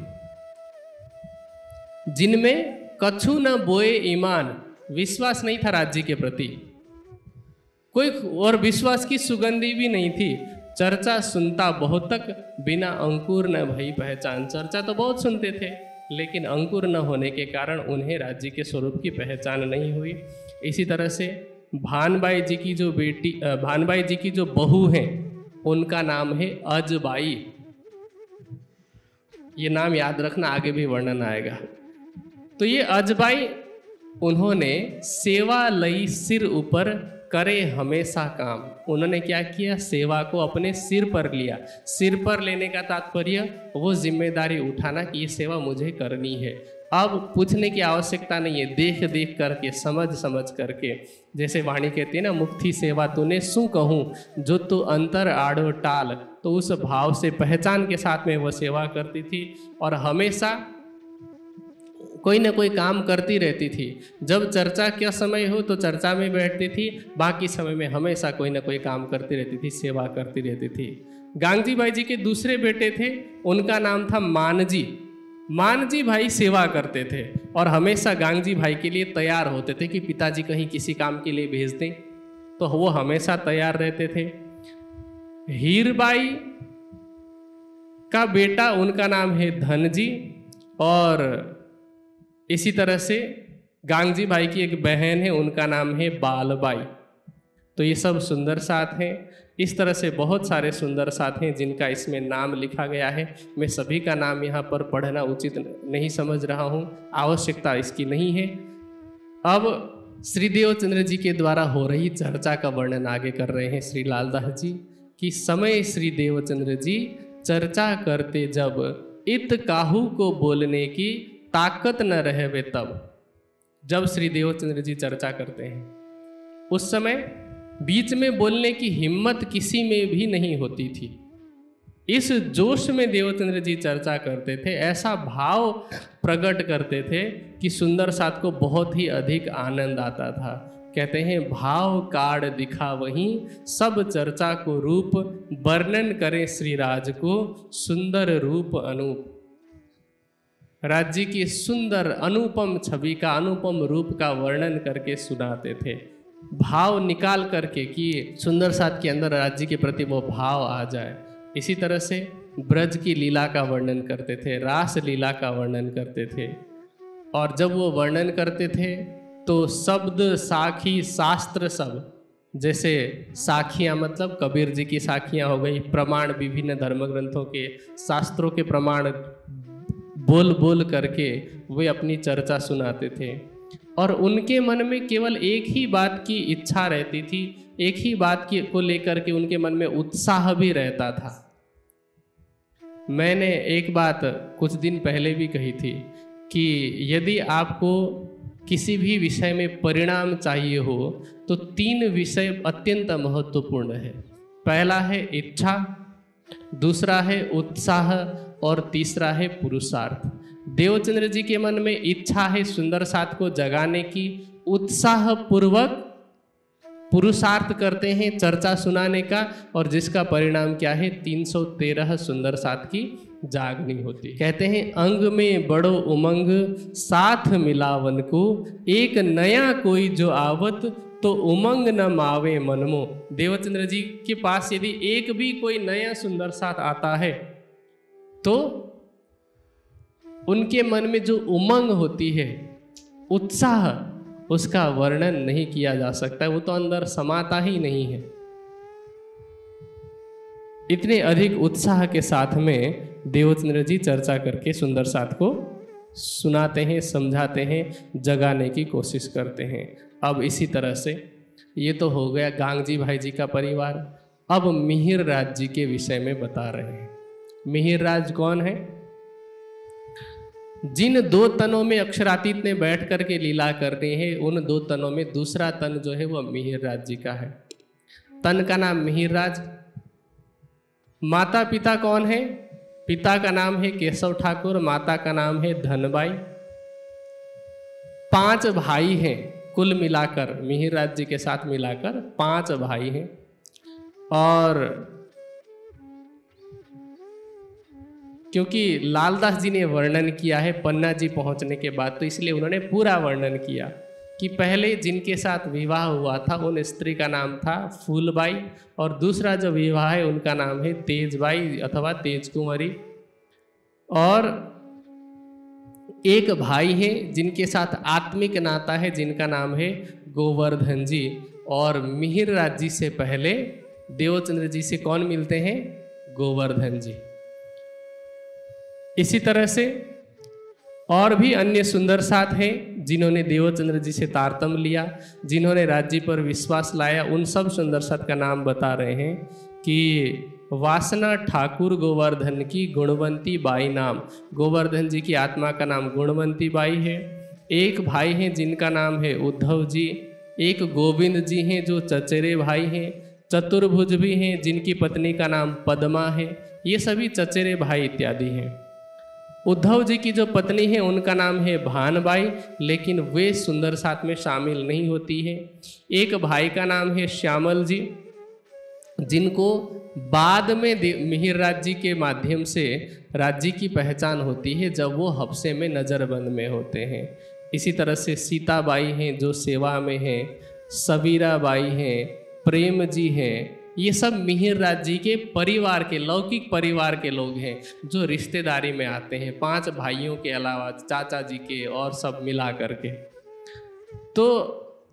जिनमें कछु न बोए ईमान, विश्वास नहीं था राज्य के प्रति कोई, और विश्वास की सुगंधी भी नहीं थी। चर्चा सुनता बहुत तक, बिना अंकुर न भई पहचान। चर्चा तो बहुत सुनते थे, लेकिन अंकुर न होने के कारण उन्हें राज्य के स्वरूप की पहचान नहीं हुई। इसी तरह से भानबाई जी की जो बेटी, भानबाई जी की जो बहू है, उनका नाम है अजबाई। ये नाम याद रखना, आगे भी वर्णन आएगा। तो ये अजबाई, उन्होंने सेवा लई सिर ऊपर, करे हमेशा काम। उन्होंने क्या किया, सेवा को अपने सिर पर लिया। सिर पर लेने का तात्पर्य वो जिम्मेदारी उठाना कि ये सेवा मुझे करनी है। अब पूछने की आवश्यकता नहीं है, देख देख करके, समझ समझ करके। जैसे वाणी कहती है ना, मुक्ति सेवा तूने सु कहूँ, जो तू अंतर आड़ो टाल। तो उस भाव से, पहचान के साथ में वो सेवा करती थी और हमेशा कोई ना कोई काम करती रहती थी। जब चर्चा का समय हो तो चर्चा में बैठती थी, बाकी समय में हमेशा कोई ना कोई काम करती रहती थी, सेवा करती रहती थी। गांगजी भाई जी के दूसरे बेटे थे, उनका नाम था मानजी। मानजी भाई सेवा करते थे और हमेशा गांगजी भाई के लिए तैयार होते थे कि पिताजी कहीं किसी काम के लिए भेज दें, तो वो हमेशा तैयार रहते थे। हीरबाई का बेटा, उनका नाम है धनजी, और इसी तरह से गांगजी भाई की एक बहन है, उनका नाम है बालबाई। तो ये सब सुंदर साथ हैं। इस तरह से बहुत सारे सुंदर साथ हैं जिनका इसमें नाम लिखा गया है। मैं सभी का नाम यहाँ पर पढ़ना उचित नहीं समझ रहा हूँ, आवश्यकता इसकी नहीं है। अब श्री देवचंद्र जी के द्वारा हो रही चर्चा का वर्णन आगे कर रहे हैं श्री लालदास जी कि समय श्री देवचंद्र जी चर्चा करते जब इत काहू को बोलने की ताकत न रहे तब। जब श्री देवचंद्र जी चर्चा करते हैं उस समय बीच में बोलने की हिम्मत किसी में भी नहीं होती थी। इस जोश में देवचंद्र जी चर्चा करते थे, ऐसा भाव प्रकट करते थे कि सुंदर साथ को बहुत ही अधिक आनंद आता था। कहते हैं भाव काढ़ दिखा वहीं सब चर्चा को रूप, वर्णन करे श्री राज को सुंदर रूप अनूप। राज्य की सुंदर अनुपम छवि का, अनुपम रूप का वर्णन करके सुनाते थे, भाव निकाल करके कि सुंदर साथ के अंदर राज्य के प्रति वो भाव आ जाए। इसी तरह से ब्रज की लीला का वर्णन करते थे, रास लीला का वर्णन करते थे। और जब वो वर्णन करते थे तो शब्द साखी शास्त्र सब, जैसे साखियाँ मतलब कबीर जी की साखियाँ हो गई, प्रमाण विभिन्न धर्म ग्रंथों के शास्त्रों के प्रमाण बोल बोल करके वे अपनी चर्चा सुनाते थे। और उनके मन में केवल एक ही बात की इच्छा रहती थी, एक ही बात की को लेकर के उनके मन में उत्साह भी रहता था। मैंने एक बात कुछ दिन पहले भी कही थी कि यदि आपको किसी भी विषय में परिणाम चाहिए हो तो 3 विषय अत्यंत महत्वपूर्ण है। पहला है इच्छा, दूसरा है उत्साह और तीसरा है पुरुषार्थ। देवचंद्र जी के मन में इच्छा है सुंदर साथ को जगाने की, उत्साह पूर्वक पुरुषार्थ करते हैं चर्चा सुनाने का, और जिसका परिणाम क्या है 313 सुंदर साथ की जागनी होती। कहते हैं अंग में बड़ो उमंग साथ मिलावन को, एक नया कोई जो आवत तो उमंग न मावे मनमो। देवचंद्र जी के पास यदि एक भी कोई नया सुंदर साथ आता है तो उनके मन में जो उमंग होती है, उत्साह, उसका वर्णन नहीं किया जा सकता, वो तो अंदर समाता ही नहीं है। इतने अधिक उत्साह के साथ में देवचंद्र जी चर्चा करके सुंदर साथ को सुनाते हैं, समझाते हैं, जगाने की कोशिश करते हैं। अब इसी तरह से ये तो हो गया गांगजी भाई जी का परिवार। अब मिहिर राज जी के विषय में बता रहे हैं। मिहिर राज कौन है? जिन 2 तनों में अक्षरातीत ने बैठ करके लीला करनी है, उन 2 तनों में दूसरा तन जो है वह मिहिर राज जी का है। तन का नाम मिहिर राज। माता पिता कौन है? पिता का नाम है केशव ठाकुर, माता का नाम है धनबाई। 5 भाई हैं कुल मिलाकर, मिहिर राज जी के साथ मिलाकर 5 भाई हैं। और क्योंकि लालदास जी ने वर्णन किया है पन्ना जी पहुंचने के बाद, तो इसलिए उन्होंने पूरा वर्णन किया कि पहले जिनके साथ विवाह हुआ था उन स्त्री का नाम था फूलबाई, और दूसरा जो विवाह है उनका नाम है तेजबाई अथवा तेज कुंवरी। और एक भाई है जिनके साथ आत्मिक नाता है, जिनका नाम है गोवर्धन जी। और मिहिर राज जी से पहले देवचंद्र जी से कौन मिलते हैं? गोवर्धन जी। इसी तरह से और भी अन्य सुंदर साथ हैं जिन्होंने देवचंद्र जी से तारतम्य लिया, जिन्होंने राज्य पर विश्वास लाया। उन सब सुंदर साथ का नाम बता रहे हैं कि वासना ठाकुर गोवर्धन की गुणवंती बाई नाम। गोवर्धन जी की आत्मा का नाम गुणवंती बाई है। एक भाई हैं जिनका नाम है उद्धव जी। एक गोविंद जी हैं जो चचेरे भाई हैं। चतुर्भुज भी हैं जिनकी पत्नी का नाम पद्मा है। ये सभी चचेरे भाई इत्यादि हैं। उद्धव जी की जो पत्नी है उनका नाम है भानबाई, लेकिन वे सुंदर साथ में शामिल नहीं होती है। एक भाई का नाम है श्यामल जी, जिनको बाद में मिहिर राज जी के माध्यम से राज्य की पहचान होती है जब वो हफ्से में नज़रबंद में होते हैं। इसी तरह से सीताबाई हैं जो सेवा में हैं, सबीरा बाई हैं, प्रेम जी हैं। ये सब मिहिर राज जी के परिवार के, लौकिक परिवार के लोग हैं जो रिश्तेदारी में आते हैं, 5 भाइयों के अलावा चाचा जी के और सब मिला करके। तो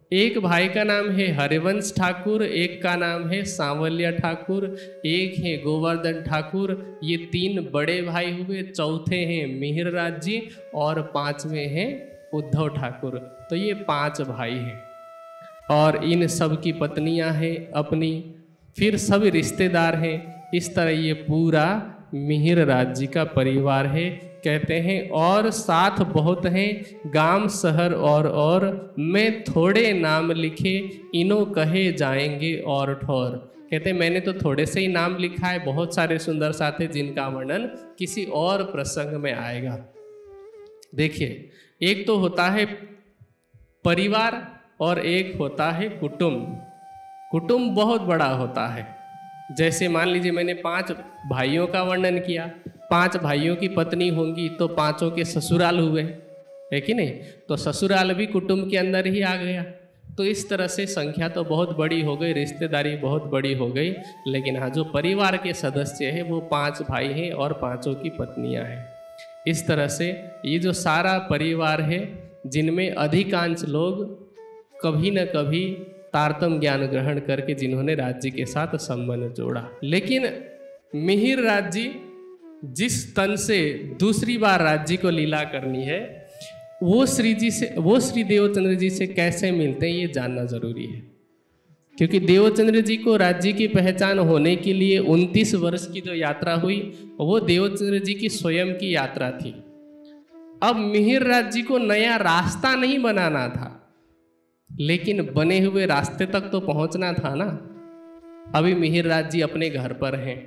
एक भाई का नाम है हरिवंश ठाकुर, एक का नाम है सांवलिया ठाकुर, एक है गोवर्धन ठाकुर। ये 3 बड़े भाई हुए। चौथे हैं मिहिर राज जी और 5वें हैं उद्धव ठाकुर। तो ये 5 भाई हैं और इन सब की पत्नियां हैं अपनी, फिर सभी रिश्तेदार हैं। इस तरह ये पूरा मिहिर राज जी का परिवार है। कहते हैं और साथ बहुत हैं गांव शहर और मैं थोड़े नाम लिखे इनो कहे जाएंगे और ठोर। कहते हैं मैंने तो थोड़े से ही नाम लिखा है, बहुत सारे सुंदर साथ हैं जिनका वर्णन किसी और प्रसंग में आएगा। देखिए, एक तो होता है परिवार और एक होता है कुटुंब। कुटुंब बहुत बड़ा होता है। जैसे मान लीजिए मैंने 5 भाइयों का वर्णन किया, 5 भाइयों की पत्नी होंगी तो 5 के ससुराल हुए, है कि नहीं? तो ससुराल भी कुटुंब के अंदर ही आ गया। तो इस तरह से संख्या तो बहुत बड़ी हो गई, रिश्तेदारी बहुत बड़ी हो गई। लेकिन हाँ, जो परिवार के सदस्य हैं वो 5 भाई हैं और 5 की पत्नियां हैं। इस तरह से ये जो सारा परिवार है, जिनमें अधिकांश लोग कभी न कभी तारतम ज्ञान ग्रहण करके जिन्होंने राज्य के साथ संबंध जोड़ा। लेकिन मिहिर राज जी जिस तन से दूसरी बार राज्य को लीला करनी है, वो श्री देवचंद्र जी से कैसे मिलते हैं ये जानना जरूरी है। क्योंकि देवचंद्र जी को राज्य की पहचान होने के लिए 29 वर्ष की जो यात्रा हुई वो देवचंद्र जी की स्वयं की यात्रा थी। अब मिहिर राज जी को नया रास्ता नहीं बनाना था, लेकिन बने हुए रास्ते तक तो पहुंचना था ना। अभी मिहिर राज जी अपने घर पर हैं,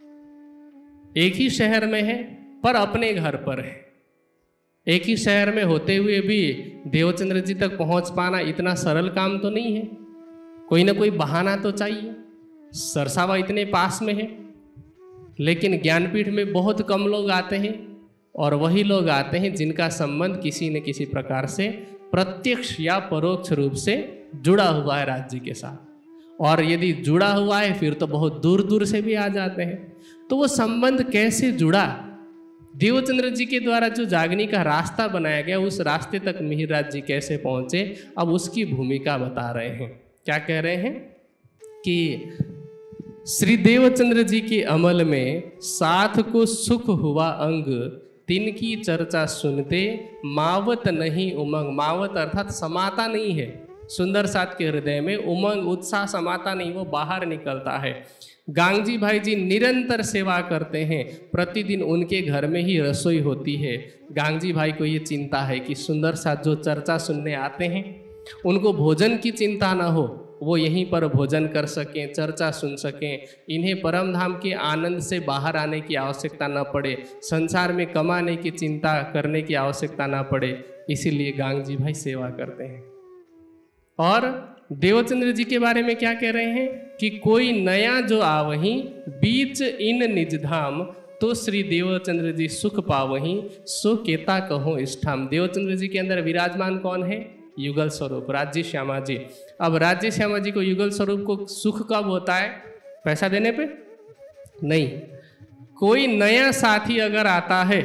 एक ही शहर में हैं पर अपने घर पर हैं। एक ही शहर में होते हुए भी देवचंद्र जी तक पहुंच पाना इतना सरल काम तो नहीं है। कोई ना कोई बहाना तो चाहिए। सरसावा इतने पास में है, लेकिन ज्ञानपीठ में बहुत कम लोग आते हैं और वही लोग आते हैं जिनका संबंध किसी न किसी प्रकार से प्रत्यक्ष या परोक्ष रूप से जुड़ा हुआ है राज्य के साथ। और यदि जुड़ा हुआ है फिर तो बहुत दूर दूर से भी आ जाते हैं। तो वो संबंध कैसे जुड़ा, देवचंद्र जी के द्वारा जो जागनी का रास्ता बनाया गया, उस रास्ते तक मिहिर राज जी कैसे पहुंचे, अब उसकी भूमिका बता रहे हैं। क्या कह रहे हैं कि श्री देवचंद्र जी के अमल में साथ को सुख हुआ अंग, तिनकी चर्चा सुनते मावत नहीं उमंग। मावत अर्थात समाता नहीं है, सुंदर साथ के हृदय में उमंग उत्साह समाता नहीं, वो बाहर निकलता है। गांगजी भाई जी निरंतर सेवा करते हैं, प्रतिदिन उनके घर में ही रसोई होती है। गांगजी भाई को ये चिंता है कि सुंदर साथ जो चर्चा सुनने आते हैं उनको भोजन की चिंता ना हो, वो यहीं पर भोजन कर सकें, चर्चा सुन सकें, इन्हें परम धाम के आनंद से बाहर आने की आवश्यकता न पड़े, संसार में कमाने की चिंता करने की आवश्यकता ना पड़े। इसीलिए गांगजी भाई सेवा करते हैं। और देवचंद्र जी के बारे में क्या कह रहे हैं कि कोई नया जो आवहीं बीच इन निजधाम, तो श्री देवचंद्र जी सुख पावहीं सो केता कहो इष्ठाम। देवचंद्र जी के अंदर विराजमान कौन है? युगल स्वरूप राज्य श्यामा जी। अब राज्य श्यामा जी को युगल स्वरूप को सुख कब होता है? पैसा देने पे नहीं। कोई नया साथी अगर आता है,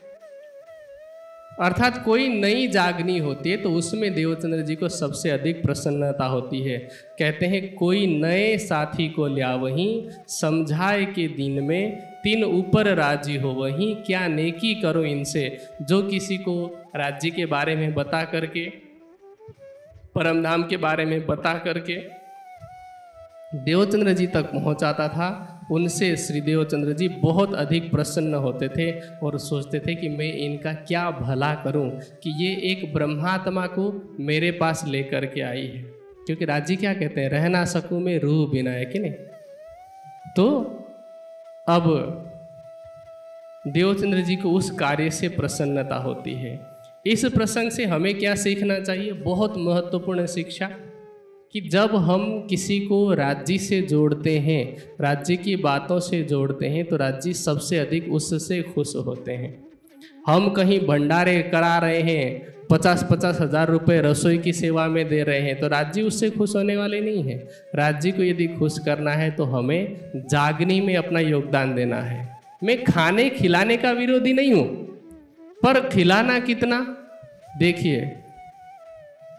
अर्थात कोई नई जागनी होती है, तो उसमें देवचंद्र जी को सबसे अधिक प्रसन्नता होती है। कहते हैं कोई नए साथी को लिया वहीं, समझाए के दिन में तीन ऊपर राजी हो वहीं, क्या नेकी करो इनसे। जो किसी को राज्य के बारे में बता करके, परमधाम के बारे में बता करके देवचंद्र जी तक पहुंचाता था, उनसे श्री देवचंद्र जी बहुत अधिक प्रसन्न होते थे और सोचते थे कि मैं इनका क्या भला करूं कि ये एक ब्रह्मात्मा को मेरे पास लेकर के आई है। क्योंकि राजी क्या कहते हैं, रह ना सकूं मैं रूह बिना, है कि नहीं। तो अब देवचंद्र जी को उस कार्य से प्रसन्नता होती है। इस प्रसंग से हमें क्या सीखना चाहिए? बहुत महत्वपूर्ण शिक्षा कि जब हम किसी को राज्य से जोड़ते हैं, राज्य की बातों से जोड़ते हैं, तो राज्य सबसे अधिक उससे खुश होते हैं। हम कहीं भंडारे करा रहे हैं, 50-50 हज़ार रुपये रसोई की सेवा में दे रहे हैं, तो राज्य उससे खुश होने वाले नहीं है। राज्य को यदि खुश करना है तो हमें जागनी में अपना योगदान देना है। मैं खाने खिलाने का विरोधी नहीं हूँ, पर खिलाना कितना? देखिए,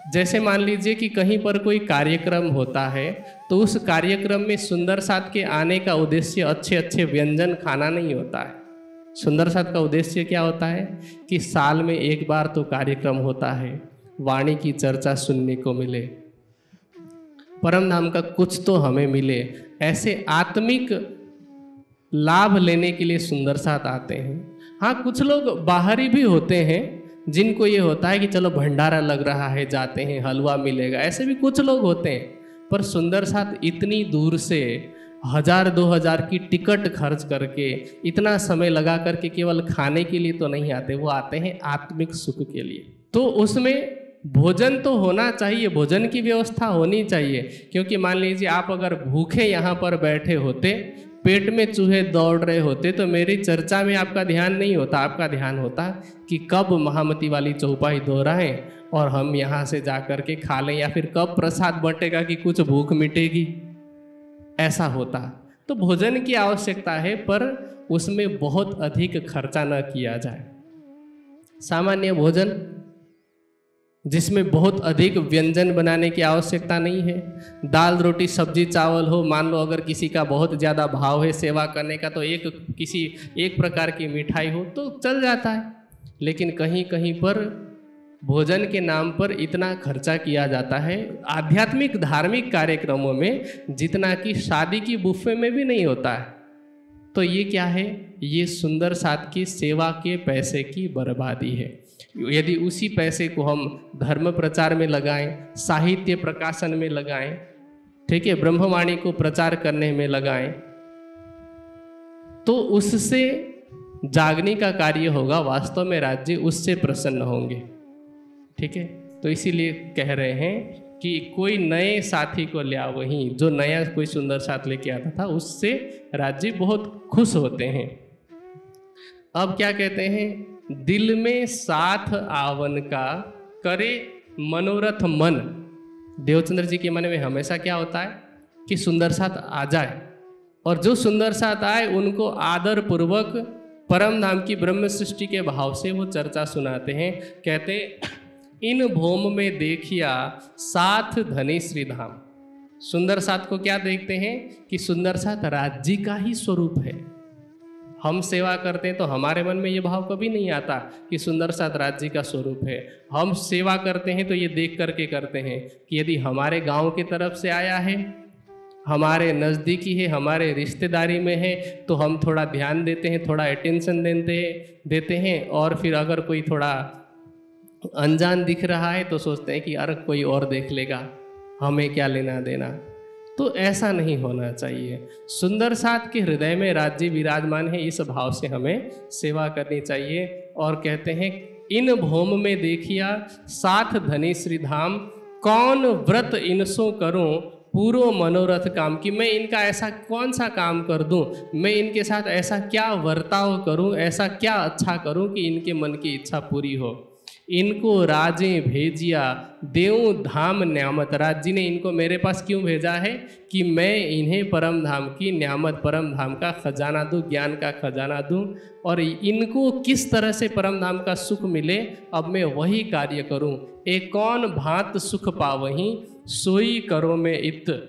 जैसे मान लीजिए कि कहीं पर कोई कार्यक्रम होता है तो उस कार्यक्रम में सुंदर साथ के आने का उद्देश्य अच्छे अच्छे व्यंजन खाना नहीं होता है। सुंदर साथ का उद्देश्य क्या होता है कि साल में एक बार तो कार्यक्रम होता है, वाणी की चर्चा सुनने को मिले, परम धाम का कुछ तो हमें मिले, ऐसे आत्मिक लाभ लेने के लिए सुंदर साथ आते हैं। हाँ, कुछ लोग बाहरी भी होते हैं जिनको ये होता है कि चलो भंडारा लग रहा है, जाते हैं, हलवा मिलेगा, ऐसे भी कुछ लोग होते हैं। पर सुंदर साथ इतनी दूर से 1000-2000 की टिकट खर्च करके इतना समय लगा करके केवल खाने के लिए तो नहीं आते, वो आते हैं आत्मिक सुख के लिए। तो उसमें भोजन तो होना चाहिए, भोजन की व्यवस्था होनी चाहिए, क्योंकि मान लीजिए आप अगर भूखे यहाँ पर बैठे होते, पेट में चूहे दौड़ रहे होते, तो मेरी चर्चा में आपका ध्यान नहीं होता, आपका ध्यान होता कि कब महामती वाली चौपाई दोहराएं और हम यहाँ से जा कर के खा लें, या फिर कब प्रसाद बंटेगा कि कुछ भूख मिटेगी, ऐसा होता। तो भोजन की आवश्यकता है, पर उसमें बहुत अधिक खर्चा न किया जाए। सामान्य भोजन जिसमें बहुत अधिक व्यंजन बनाने की आवश्यकता नहीं है, दाल रोटी सब्जी चावल हो, मान लो अगर किसी का बहुत ज़्यादा भाव है सेवा करने का तो एक प्रकार की मिठाई हो तो चल जाता है। लेकिन कहीं कहीं पर भोजन के नाम पर इतना खर्चा किया जाता है आध्यात्मिक धार्मिक कार्यक्रमों में, जितना कि शादी की बुफे में भी नहीं होता है। तो ये क्या है? ये सुंदर साथ की सेवा के पैसे की बर्बादी है। यदि उसी पैसे को हम धर्म प्रचार में लगाएं, साहित्य प्रकाशन में लगाएं, ठीक है, ब्रह्मवाणी को प्रचार करने में लगाएं, तो उससे जागने का कार्य होगा। वास्तव में राज्य उससे प्रसन्न होंगे, ठीक है। तो इसीलिए कह रहे हैं कि कोई नए साथी को लिया, वहीं जो नया कोई सुंदर साथ लेके आता था उससे राज्य बहुत खुश होते हैं। अब क्या कहते हैं? दिल में साथ आवन का करे मनोरथ मन। देवचंद्र जी के मन में हमेशा क्या होता है कि सुंदर साथ आ जाए, और जो सुंदर साथ आए उनको आदर पूर्वक परम धाम की ब्रह्म सृष्टि के भाव से वो चर्चा सुनाते हैं। कहते इन भौम में देखिया साथ धनी श्री धाम। सुंदर साथ को क्या देखते हैं कि सुंदर साथ राज्य का ही स्वरूप है। हम सेवा करते हैं तो हमारे मन में ये भाव कभी नहीं आता कि सुंदर साथ राज्य का स्वरूप है। हम सेवा करते हैं तो ये देख करके करते हैं कि यदि हमारे गांव की तरफ से आया है, हमारे नज़दीकी है, हमारे रिश्तेदारी में है, तो हम थोड़ा ध्यान देते हैं, थोड़ा अटेंशन देते हैं। और फिर अगर कोई थोड़ा अनजान दिख रहा है तो सोचते हैं कि अरे कोई और देख लेगा, हमें क्या लेना देना। तो ऐसा नहीं होना चाहिए। सुंदर साथ के हृदय में राज्य विराजमान है, इस भाव से हमें सेवा करनी चाहिए। और कहते हैं इन भौम में देखिया साथ धनी श्री धाम, कौन व्रत इनसो करूं पूरो मनोरथ काम। कि मैं इनका ऐसा कौन सा काम कर दूं, मैं इनके साथ ऐसा क्या वर्ताव करूं, ऐसा क्या अच्छा करूं कि इनके मन की इच्छा पूरी हो। इनको राजे भेजिया देव धाम न्यामत। राज जी ने इनको मेरे पास क्यों भेजा है कि मैं इन्हें परम धाम की न्यामत, परम धाम का खजाना दूं, ज्ञान का खजाना दूं, और इनको किस तरह से परम धाम का सुख मिले, अब मैं वही कार्य करूं। एक कौन भांत सुख पावहीं सोई करो में इत।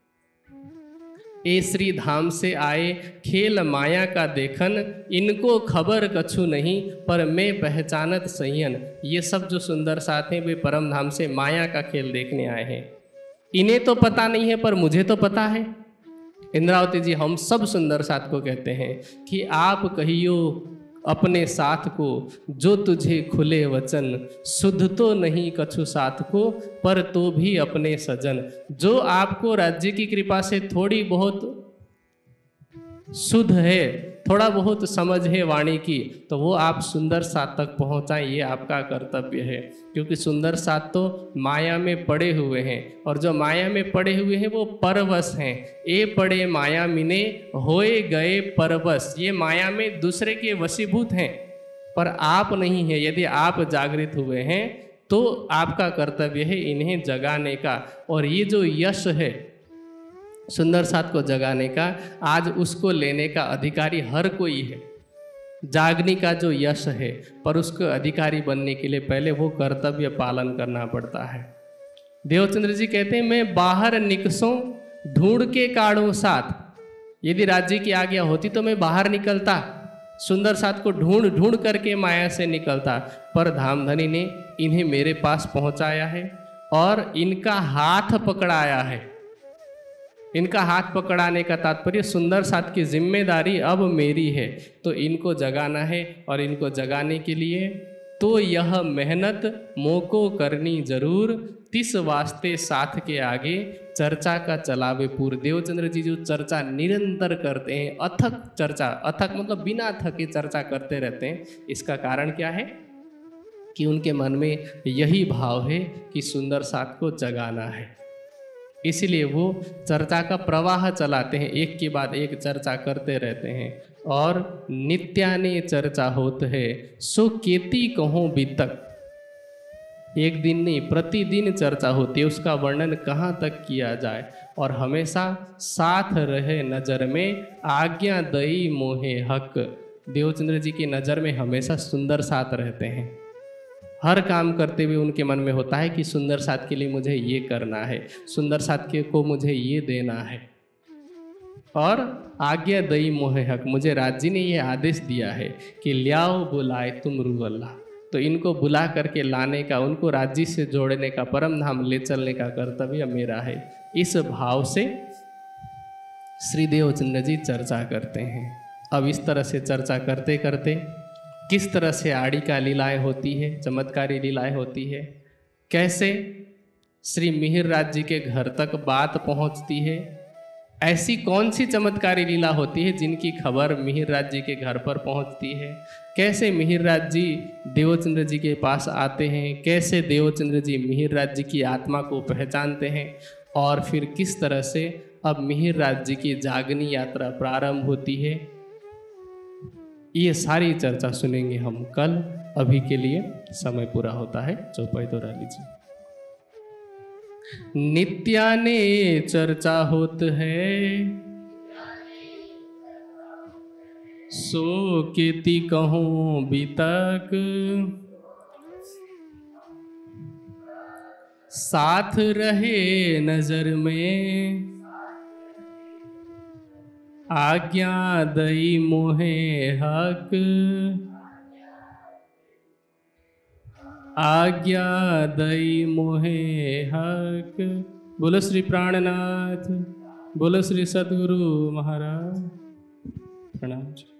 ए श्री धाम से आए खेल माया का देखन, इनको खबर कछु नहीं पर मैं पहचानत सहियन। ये सब जो सुंदर साथ हैं वे परम धाम से माया का खेल देखने आए हैं। इन्हें तो पता नहीं है पर मुझे तो पता है। इंद्रावती जी हम सब सुंदर साथ को कहते हैं कि आप कहियो अपने साथ को जो तुझे खुले वचन, शुद्ध तो नहीं कछु साथ को पर तो भी अपने सजन। जो आपको राज्य की कृपा से थोड़ी बहुत शुद्ध है, थोड़ा बहुत समझ है वाणी की, तो वो आप सुंदर साथ तक पहुँचाएं, ये आपका कर्तव्य है। क्योंकि सुंदर साथ तो माया में पड़े हुए हैं, और जो माया में पड़े हुए हैं वो परवश हैं। ए पड़े माया मिने होए गए परवश। ये माया में दूसरे के वशीभूत हैं, पर आप नहीं है। यदि आप जागृत हुए हैं तो आपका कर्तव्य है इन्हें जगाने का। और ये जो यश है सुंदर साथ को जगाने का, आज उसको लेने का अधिकारी हर कोई है। जागने का जो यश है, पर उसको अधिकारी बनने के लिए पहले वो कर्तव्य पालन करना पड़ता है। देवचंद्र जी कहते हैं मैं बाहर निकसों ढूंढ के काढ़ों साथ। यदि राज्य की आज्ञा होती तो मैं बाहर निकलता, सुंदर साथ को ढूंढ ढूंढ करके माया से निकलता, पर धामधनी ने इन्हें मेरे पास पहुंचाया है और इनका हाथ पकड़ाया है। इनका हाथ पकड़ाने का तात्पर्य सुंदर साथ की जिम्मेदारी अब मेरी है, तो इनको जगाना है और इनको जगाने के लिए तो यह मेहनत मोको करनी जरूर, तिस वास्ते साथ के आगे चर्चा का चलावे पूर। देवचंद्र जी जो चर्चा निरंतर करते हैं, अथक चर्चा, अथक मतलब बिना थके चर्चा करते रहते हैं, इसका कारण क्या है कि उनके मन में यही भाव है कि सुंदर साथ को जगाना है। इसीलिए वो चर्चा का प्रवाह चलाते हैं, एक के बाद एक चर्चा करते रहते हैं। और नित्याने चर्चा होत है सो केती कहो बीतक, एक दिन नहीं प्रतिदिन चर्चा होती है, उसका वर्णन कहाँ तक किया जाए। और हमेशा साथ रहे नज़र में आज्ञा दई मोहे हक। देवचंद्र जी की नज़र में हमेशा सुंदर साथ रहते हैं, हर काम करते हुए उनके मन में होता है कि सुंदर साथ के लिए मुझे ये करना है, सुंदर साथ के को मुझे ये देना है। और आज्ञा दई मोहे हक, मुझे राज्य ने ये आदेश दिया है कि ल्याओ बुलाए तुम रूअल्लाह, तो इनको बुला करके लाने का, उनको राज्य से जोड़ने का, परम धाम ले चलने का कर्तव्य मेरा है। इस भाव से श्री देवचंद्र जी चर्चा करते हैं। अब इस तरह से चर्चा करते करते किस तरह से आड़ी का लीलाएँ होती है, चमत्कारी लीलाएँ होती है, कैसे श्री मिहिर राज जी के घर तक बात पहुंचती है, ऐसी कौन सी चमत्कारी लीला होती है जिनकी खबर मिहिर राज जी के घर पर पहुंचती है, कैसे मिहिर राज जी देवचंद्र जी के पास आते हैं, कैसे देवचंद्र जी मिहिर राज जी की आत्मा को पहचानते हैं, और फिर किस तरह से अब मिहिर राज जी की जागनी यात्रा प्रारंभ होती है, ये सारी चर्चा सुनेंगे हम कल। अभी के लिए समय पूरा होता है, चौपाई दोहरा लीजिए। नित्याने चर्चा होत है सो केती कहूँ बीतक, साथ रहे नजर में आज्ञा दई मोहे हक, आज्ञा दई मोहे हक। बोलो श्री प्राणनाथ, बोलो श्री सद्गुरु महाराज। प्रणाम।